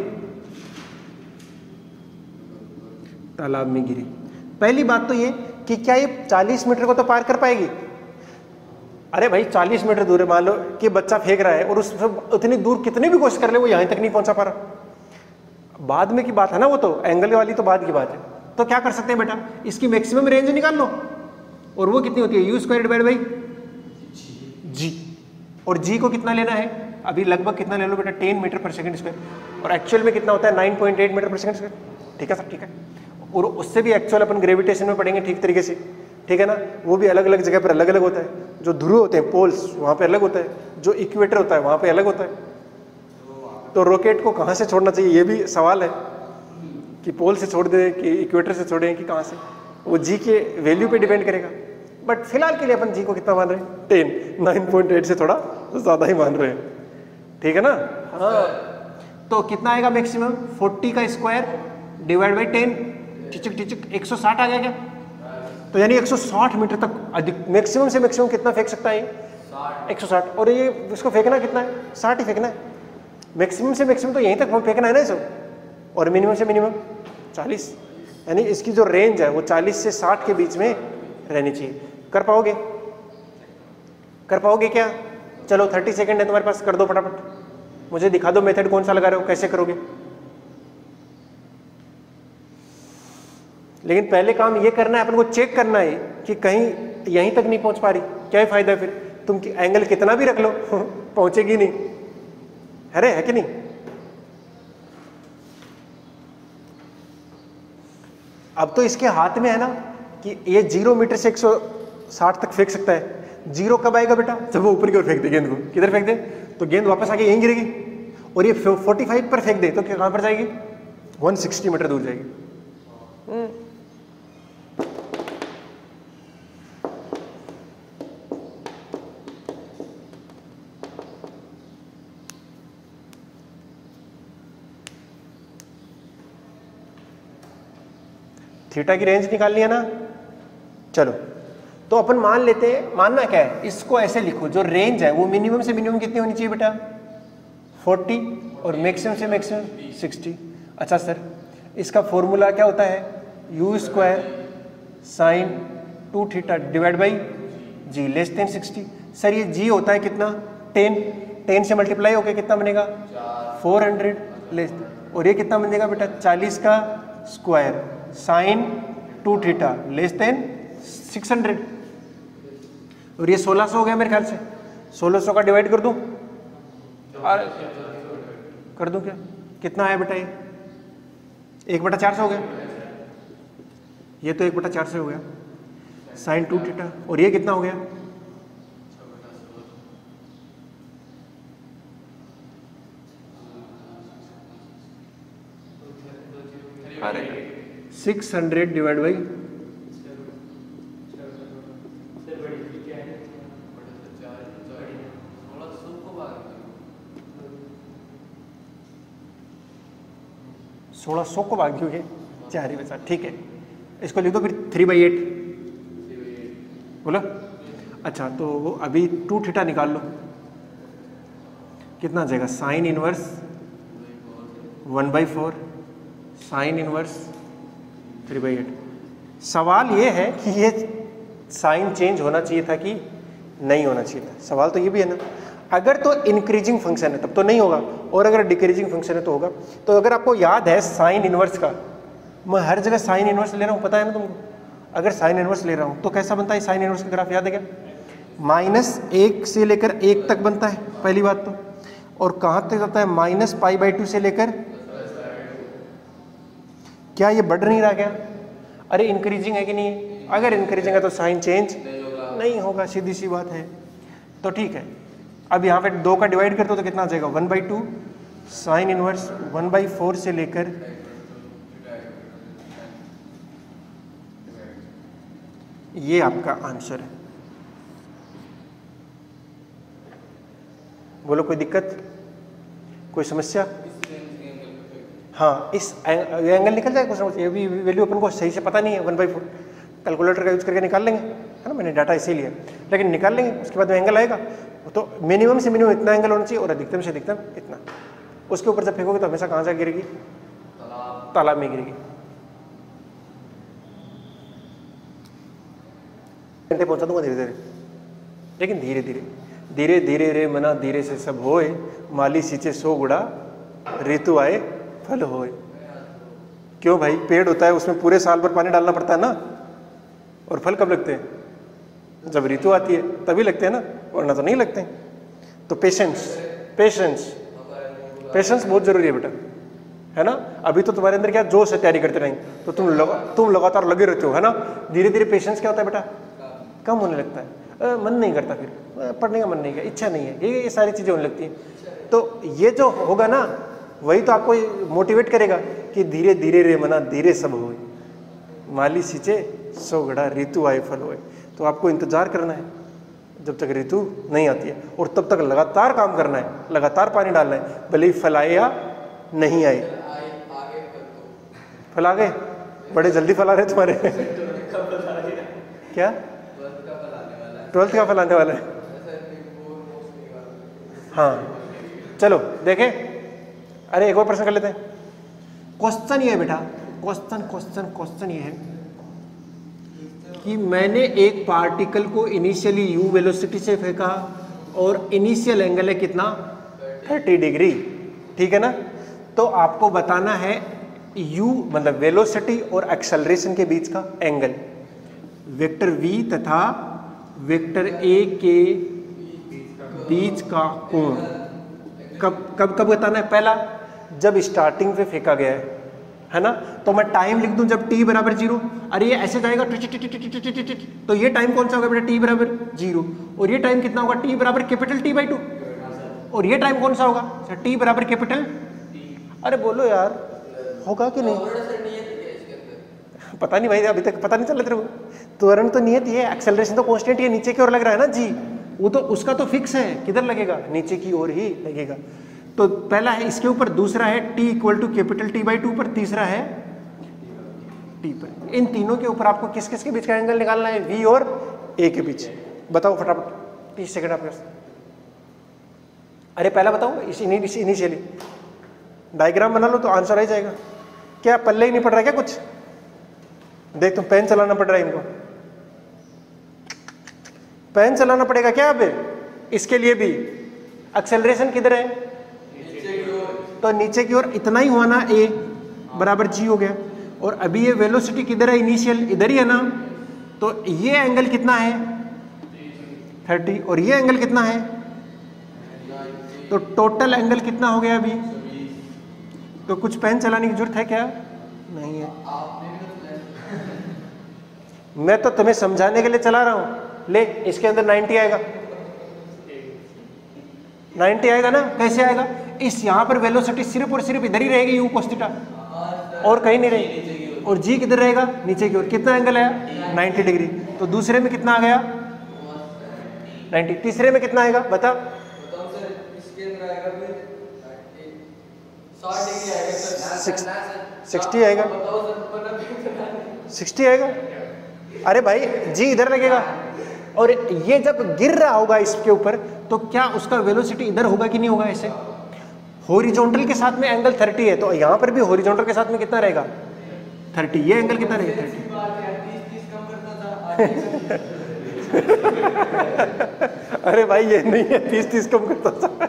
Speaker 1: तालाब में गिरे। पहली बात तो ये कि क्या ये चालीस मीटर को तो पार कर पाएगी? अरे भाई चालीस मीटर दूर है, मान लो कि बच्चा फेंक रहा है और उस उतनी दूर कितनी भी कोशिश कर ले वो यहां तक नहीं पहुंचा पा रहा। बाद में की बात है ना, वो तो एंगल वाली तो बाद की बात है। तो क्या कर सकते हैं बेटा, इसकी मैक्सिमम रेंज निकाल लो, और वो कितनी होती है, यू स्क्वायर डिवाइड बाई जी। और जी को कितना लेना है, अभी लगभग कितना ले लो बेटा, ten metre per second square, और एक्चुअल में कितना होता है, nine point eight metre per second square. ठीक है सर, ठीक है। और उससे भी एक्चुअल अपन ग्रेविटेशन में पढ़ेंगे ठीक तरीके से, ठीक है ना। वो भी अलग अलग जगह पर अलग अलग होता है, जो ध्रुव होते हैं पोल्स वहाँ पे अलग होता है, जो इक्वेटर होता है वहाँ पे अलग होता है। तो रॉकेट को कहाँ से छोड़ना चाहिए, ये भी सवाल है कि पोल से छोड़ दें कि इक्वेटर से छोड़ें कि कहाँ से, वो जी के वैल्यू पे डिपेंड करेगा। बट फिलहाल के लिए अपन जी को कितना मान रहे हैं, टेन, नाइन पॉइंट एट से थोड़ा ज़्यादा ही मान रहे हैं, ठीक है ना। हाँ, तो कितना आएगा मैक्सिमम, फोर्टी का स्क्वायर डिवाइड बाई टेन, टिचक टिचक एक सौ साठ आ गया क्या। तो यानी एक सौ साठ मीटर तक अधिक मैक्सिमम से मैक्सिमम कितना फेंक सकता है, एक सौ साठ। और ये इसको फेंकना कितना है, साठ ही फेंकना है। मैक्सिमम से मैक्सिमम तो यहीं तक फेंकना है ना सब, और मिनिमम से मिनिमम चालीस, यानी इसकी जो रेंज है वो चालीस से साठ के बीच में रहनी चाहिए। कर पाओगे, कर पाओगे क्या, चलो थर्टी सेकेंड है तुम्हारे पास, कर दो फटाफट, मुझे दिखा दो मेथड कौन सा लगा रहे हो, कैसे करोगे। लेकिन पहले काम ये करना है, अपन को चेक करना है कि कहीं यहीं तक नहीं पहुंच पा रही, क्या ही फायदा है फिर, तुम एंगल कितना भी रख लो पहुंचेगी नहीं, अरे है कि नहीं। अब तो इसके हाथ में है ना कि ये जीरो मीटर से एक सौ साठ तक फेंक सकता है। जीरो कब आएगा बेटा, जब वो ऊपर की ओर फेंक दे गेंद को, किधर फेंक दे, तो गेंद वापस आके यहीं गिरेगी। और ये पैंतालीस पर फेंक दे तो कहां पर जाएगी, एक सौ साठ मीटर दूर जाएगी। थीटा की रेंज निकालनी है ना। चलो तो अपन मान लेते हैं, मानना क्या है, इसको ऐसे लिखो, जो रेंज है वो मिनिमम से मिनिमम कितनी होनी चाहिए बेटा, चालीस, और मैक्सिमम से मैक्सिमम साठ। अच्छा सर, इसका फॉर्मूला क्या होता है, u square sine two theta divide by g less than साठ। सर ये जी होता है कितना, टेन, टेन से मल्टीप्लाई होकर कितना बनेगा, फोर हंड्रेड लेस, और ये कितना बनेगा बेटा, चालीस का square sine two theta less than six hundred, और ये सोलह सौ हो गया मेरे ख्याल से। सोलह सौ का डिवाइड कर दूं, और कर दूं क्या, कितना आया बेटा, ये एक बटा चार सौ हो गया, ये तो एक बटा चार सौ हो गया साइन टू थीटा, और ये कितना हो गया, अरे सिक्स हंड्रेड डिवाइड बाई सोलह सौ को भाग क्योंकि चार ही बचा, ठीक है। इसको लिख दो फिर थ्री बाई एट बोलो। अच्छा तो वो अभी टू थीटा निकाल लो, कितना आ जाएगा, sine inverse one by four sine inverse three by eight. सवाल ये है कि ये साइन चेंज होना चाहिए था कि नहीं होना चाहिए था, सवाल तो ये भी है ना। अगर तो इंक्रीजिंग फंक्शन है तब तो नहीं होगा, और अगर डिक्रीजिंग फंक्शन है तो होगा। तो अगर आपको याद है साइन इनवर्स का, मैं हर जगह साइन इनवर्स ले रहा हूँ, पता है ना तुमको। अगर साइन इनवर्स ले रहा हूँ तो कैसा बनता है साइन इनवर्स का ग्राफ, याद है क्या, माइनस एक से लेकर एक तक बनता है पहली बात तो, और कहाँ तक जाता है, माइनस पाई बाई टू से लेकर, क्या ये बढ़ नहीं रहा क्या, अरे इंक्रीजिंग है कि नहीं, अगर इंक्रीजिंग है तो साइन चेंज नहीं होगा, सीधी सी बात है। तो ठीक है, अब यहाँ पे दो का डिवाइड करते हो तो कितना आ जाएगा, one by two sine inverse one by four से लेकर ये आपका आंसर है। बोलो कोई दिक्कत, कोई समस्या। हाँ इस एंगल निकल जाएगा कुछ समझ, ये भी वैल्यू अपन को सही से पता नहीं है, वन बाई फोर कैलकुलेटर का यूज करके निकाल लेंगे, है ना, मैंने डाटा इसीलिए, लेकिन निकाल लेंगे। उसके बाद में एंगल आएगा तो मिनिमम से मिनिमम इतना एंगल होना चाहिए, और अधिकतम से अधिकतम इतना। उसके ऊपर जब फेंकोगे तो हमेशा कहाँ से गिरेगी, तालाब में गिरेगी। घंटे पहुंचा दूंगा धीरे धीरे, लेकिन धीरे धीरे धीरे धीरे रे मना धीरे से सब होए, माली सींचे सो गुड़ा ऋतु आए फल होए। क्यों भाई, पेड़ होता है उसमें पूरे साल भर पानी डालना पड़ता है ना, और फल कब लगते हैं? जब ऋतु आती है तभी लगते हैं ना, वरना तो नहीं लगते हैं। तो पेशेंस, पेशेंस पेशेंस बहुत जरूरी है बेटा, है ना। अभी तो तुम्हारे अंदर क्या जोश है तैयारी करते रहेंगे, तो तुम लगा, तुम लगातार लगे रहते हो, है ना। धीरे धीरे पेशेंस क्या होता है बेटा, कम होने लगता है, आ, मन नहीं करता, फिर पढ़ने का मन नहीं किया, इच्छा नहीं है, ये ये सारी चीज़ें होने लगती हैं। तो ये जो होगा ना, वही तो आपको मोटिवेट करेगा कि धीरे धीरे रे मना धीरे सब होए, माली सींचे सो घड़ा ऋतु आए फल होए। तो आपको इंतजार करना है जब तक ऋतु नहीं आती है, और तब तक लगातार काम करना है, लगातार पानी डालना है, भले ही फल आए या नहीं आए। फल आ गए, बड़े जल्दी फल आ रहे तुम्हारे क्या? ट्वेल्थ का फल आने वाला है। हाँ चलो देखें, अरे एक और प्रश्न कर लेते हैं। क्वेश्चन ये है बेटा, क्वेश्चन क्वेश्चन क्वेश्चन ये है कि मैंने एक पार्टिकल को इनिशियली यू वेलोसिटी से फेंका और इनिशियल एंगल है कितना, थर्टी डिग्री, ठीक है ना। तो आपको बताना है u मतलब वेलोसिटी और एक्सेलरेशन के बीच का एंगल, वेक्टर v तथा वेक्टर a के बीच का कोण कब कब कब बताना है? पहला, जब स्टार्टिंग पे फेंका गया है, है ना। तो मैं टाइम लिख दूं जब t बराबर जीरो, अरे ये ऐसे जाएगा तो ये टाइम कौन सा होगा बेटा, t बराबर जीरो, और ये टाइम कितना होगा, t बराबर कैपिटल T बाई टू, और ये टाइम कौन सा होगा, t बराबर कैपिटल, अरे बोलो यार, होगा कि नहीं? पता नहीं भाई, अभी तक पता नहीं चल रहा। त्वरण तो नियत है, एक्सेलरेशन तो कांस्टेंट है, नीचे की ओर लग रहा है ना जी, वो तो उसका तो फिक्स है, किधर लगेगा, नीचे की ओर ही लगेगा। तो पहला है इसके ऊपर, दूसरा है t equal to capital T by two पर, तीसरा है t पर। इन तीनों के ऊपर आपको किस किस के बीच का एंगल निकालना है, v और a के बीच। बताओ फटाफट, तीस सेकंड आपके पास। अरे पहला बताओ, इनिशियली डायग्राम बना लो तो आंसर आ जाएगा। क्या पल्ले ही नहीं पड़ रहा क्या कुछ? देख तुम पेन चलाना पड़ रहा है, इनको पेन चलाना पड़ेगा क्या अबे? इसके लिए भी एक्सेलरेशन किधर है, तो नीचे की ओर इतना ही हुआ ना, a बराबर g हो गया, और अभी ये वेलोसिटी किधर है, इनिशियल इधर ही है ना, तो ये एंगल कितना है, थर्टी, और ये एंगल कितना है, तो टोटल एंगल कितना हो गया अभी? तो कुछ पेन चलाने की जरूरत है क्या? नहीं है, मैं तो तुम्हें समझाने के लिए चला रहा हूं। ले, इसके अंदर नाइन्टी आएगा, नाइन्टी आएगा ना, कैसे आएगा? इस यहां पर वेलोसिटी सिर्फ और सिर्फ इधर ही रहेगी, यू कोस थीटा, और कहीं नहीं रहेगी, और जी किधर रहेगा, नीचे की ओर। कितना एंगल आया, नाइन्टी डिग्री। तो दूसरे में कितना आ गया, नाइन्टी। तीसरे में कितना आएगा बता? सिक्सटी आएगा, सिक्सटी आएगा। अरे भाई जी इधर लगेगा, और ये जब गिर रहा होगा इसके ऊपर, तो क्या उसका वेलोसिटी इधर होगा कि नहीं होगा? ऐसे हॉरिजॉन्टल के साथ में एंगल थर्टी है, तो यहाँ पर भी हॉरिजॉन्टल के साथ में कितना रहेगा, थर्टी। ये एंगल कितना रहेगा, थर्टी। अरे भाई ये नहीं है, तीस तीस कम करता था।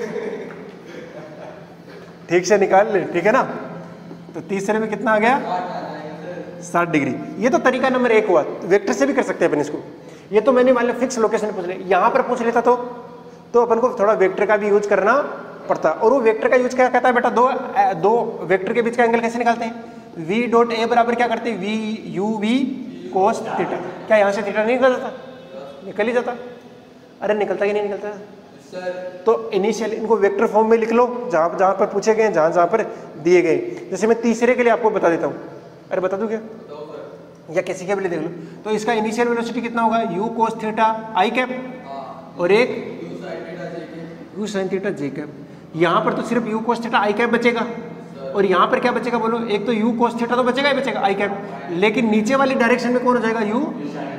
Speaker 1: ठीक से निकाल ले, ठीक है ना। तो तीसरे में कितना आ गया, साठ डिग्री। ये तो तरीका नंबर एक हुआ, वेक्टर से भी कर सकते हैं अपन इसको। ये तो मैंने मान लिया फिक्स लोकेशन पूछ लिया, यहाँ पर पूछ लेता तो तो अपन को थोड़ा वेक्टर का भी यूज करना पड़ता। और वो वेक्टर का यूज क्या कहता है बेटा, दो दो वेक्टर के बीच का एंगल कैसे निकालते हैं? v डॉट ए बराबर क्या करते हैं, v u v cos theta. क्या यहाँ से थीटा नहीं निकल जाता? निकल ही जाता। अरे निकलता कि नहीं निकलता? तो इनिशियल इनको वेक्टर फॉर्म में लिख लो, जहाँ जहाँ पर पूछे गए, जहाँ जहाँ पर दिए गए। जैसे मैं तीसरे के लिए आपको बता देता हूँ, अरे बता दूँ क्या, या किसी के भी लिए देख लो। तो इसका इनिशियल वेलोसिटी कितना होगा, u कोस थीटा आई कैप, और एक u sine theta j cap. यहाँ पर तो सिर्फ u कोस थीटा आई कैप बचेगा, और यहाँ पर क्या बचेगा बोलो? एक तो u कोस थीटा तो बचेगा ही बचेगा आई कैप, लेकिन नीचे वाली डायरेक्शन में कौन हो जाएगा, u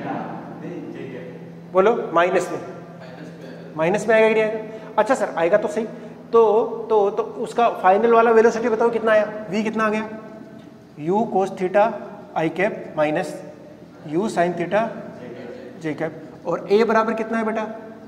Speaker 1: बोलो माइनस में, माइनस में आएगा कि नहीं आएगा? अच्छा सर आएगा तो सही। तो तो तो उसका फाइनल वाला वेलोसिटी बताओ कितना आया, v कितना आ गया, u कोस थीटा आई cap minus u sine theta j cap, और a बराबर कितना है बेटा,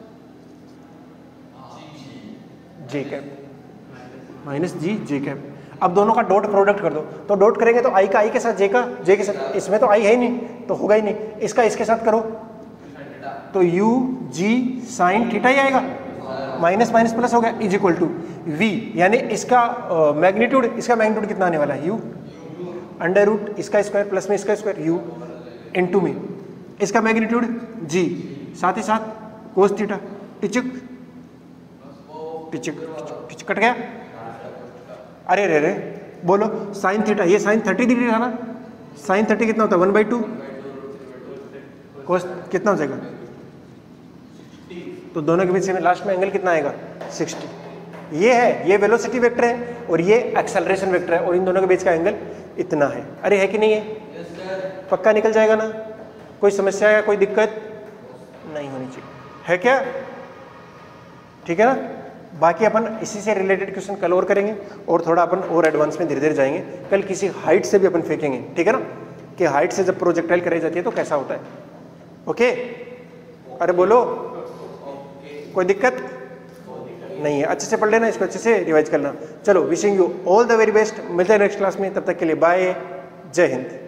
Speaker 1: j cap minus g j cap. अब दोनों का डॉट प्रोडक्ट कर दो, तो डॉट करेंगे तो आई का आई के साथ, जे का जे के साथ, इसमें तो आई है ही नहीं तो होगा ही नहीं, इसका इसके साथ करो तो यू जी साइन थीटा ही आएगा, माइनस माइनस प्लस हो गया, इज इक्वल टू वी, यानी इसका मैग्नीट्यूड uh, इसका मैग्नीट्यूड कितना आने वाला है यू अंडर रूट इसका स्क्वायर प्लस में इसका स्क्वायर यू इनटू में इसका मैग्नीट्यूड जी, साथ ही साथ कोस थीटा, टिचक टिचक टिचक कट गया, अरे रे रे बोलो साइन थीटा, ये साइन थर्टी डिग्री था ना, साइन थर्टी कितना होता है वन बाई टू, कोस कितना हो जाएगा, तो दोनों के बीच में लास्ट में एंगल कितना आएगा सिक्सटी, ये है, ये वेलोसिटी वेक्टर है और ये एक्सेलरेशन वेक्टर है और इन दोनों के बीच का एंगल इतना है, अरे है कि नहीं है, पक्का निकल जाएगा ना, कोई समस्या या कोई दिक्कत नहीं होनी चाहिए, है क्या, ठीक है ना। बाकी अपन इसी से रिलेटेड क्वेश्चन कल और करेंगे और थोड़ा अपन और एडवांस में धीरे धीरे जाएंगे, कल किसी हाइट से भी अपन फेंकेंगे, ठीक है ना, कि हाइट से जब प्रोजेक्टाइल कराई जाती है तो कैसा होता है, ओके, अरे बोलो कोई दिक्कत नहीं है, अच्छे से पढ़ लेना, इसको अच्छे से रिवाइज करना। चलो wishing you all the very best, मिलते हैं नेक्स्ट क्लास में, तब तक के लिए बाय, जय हिंद।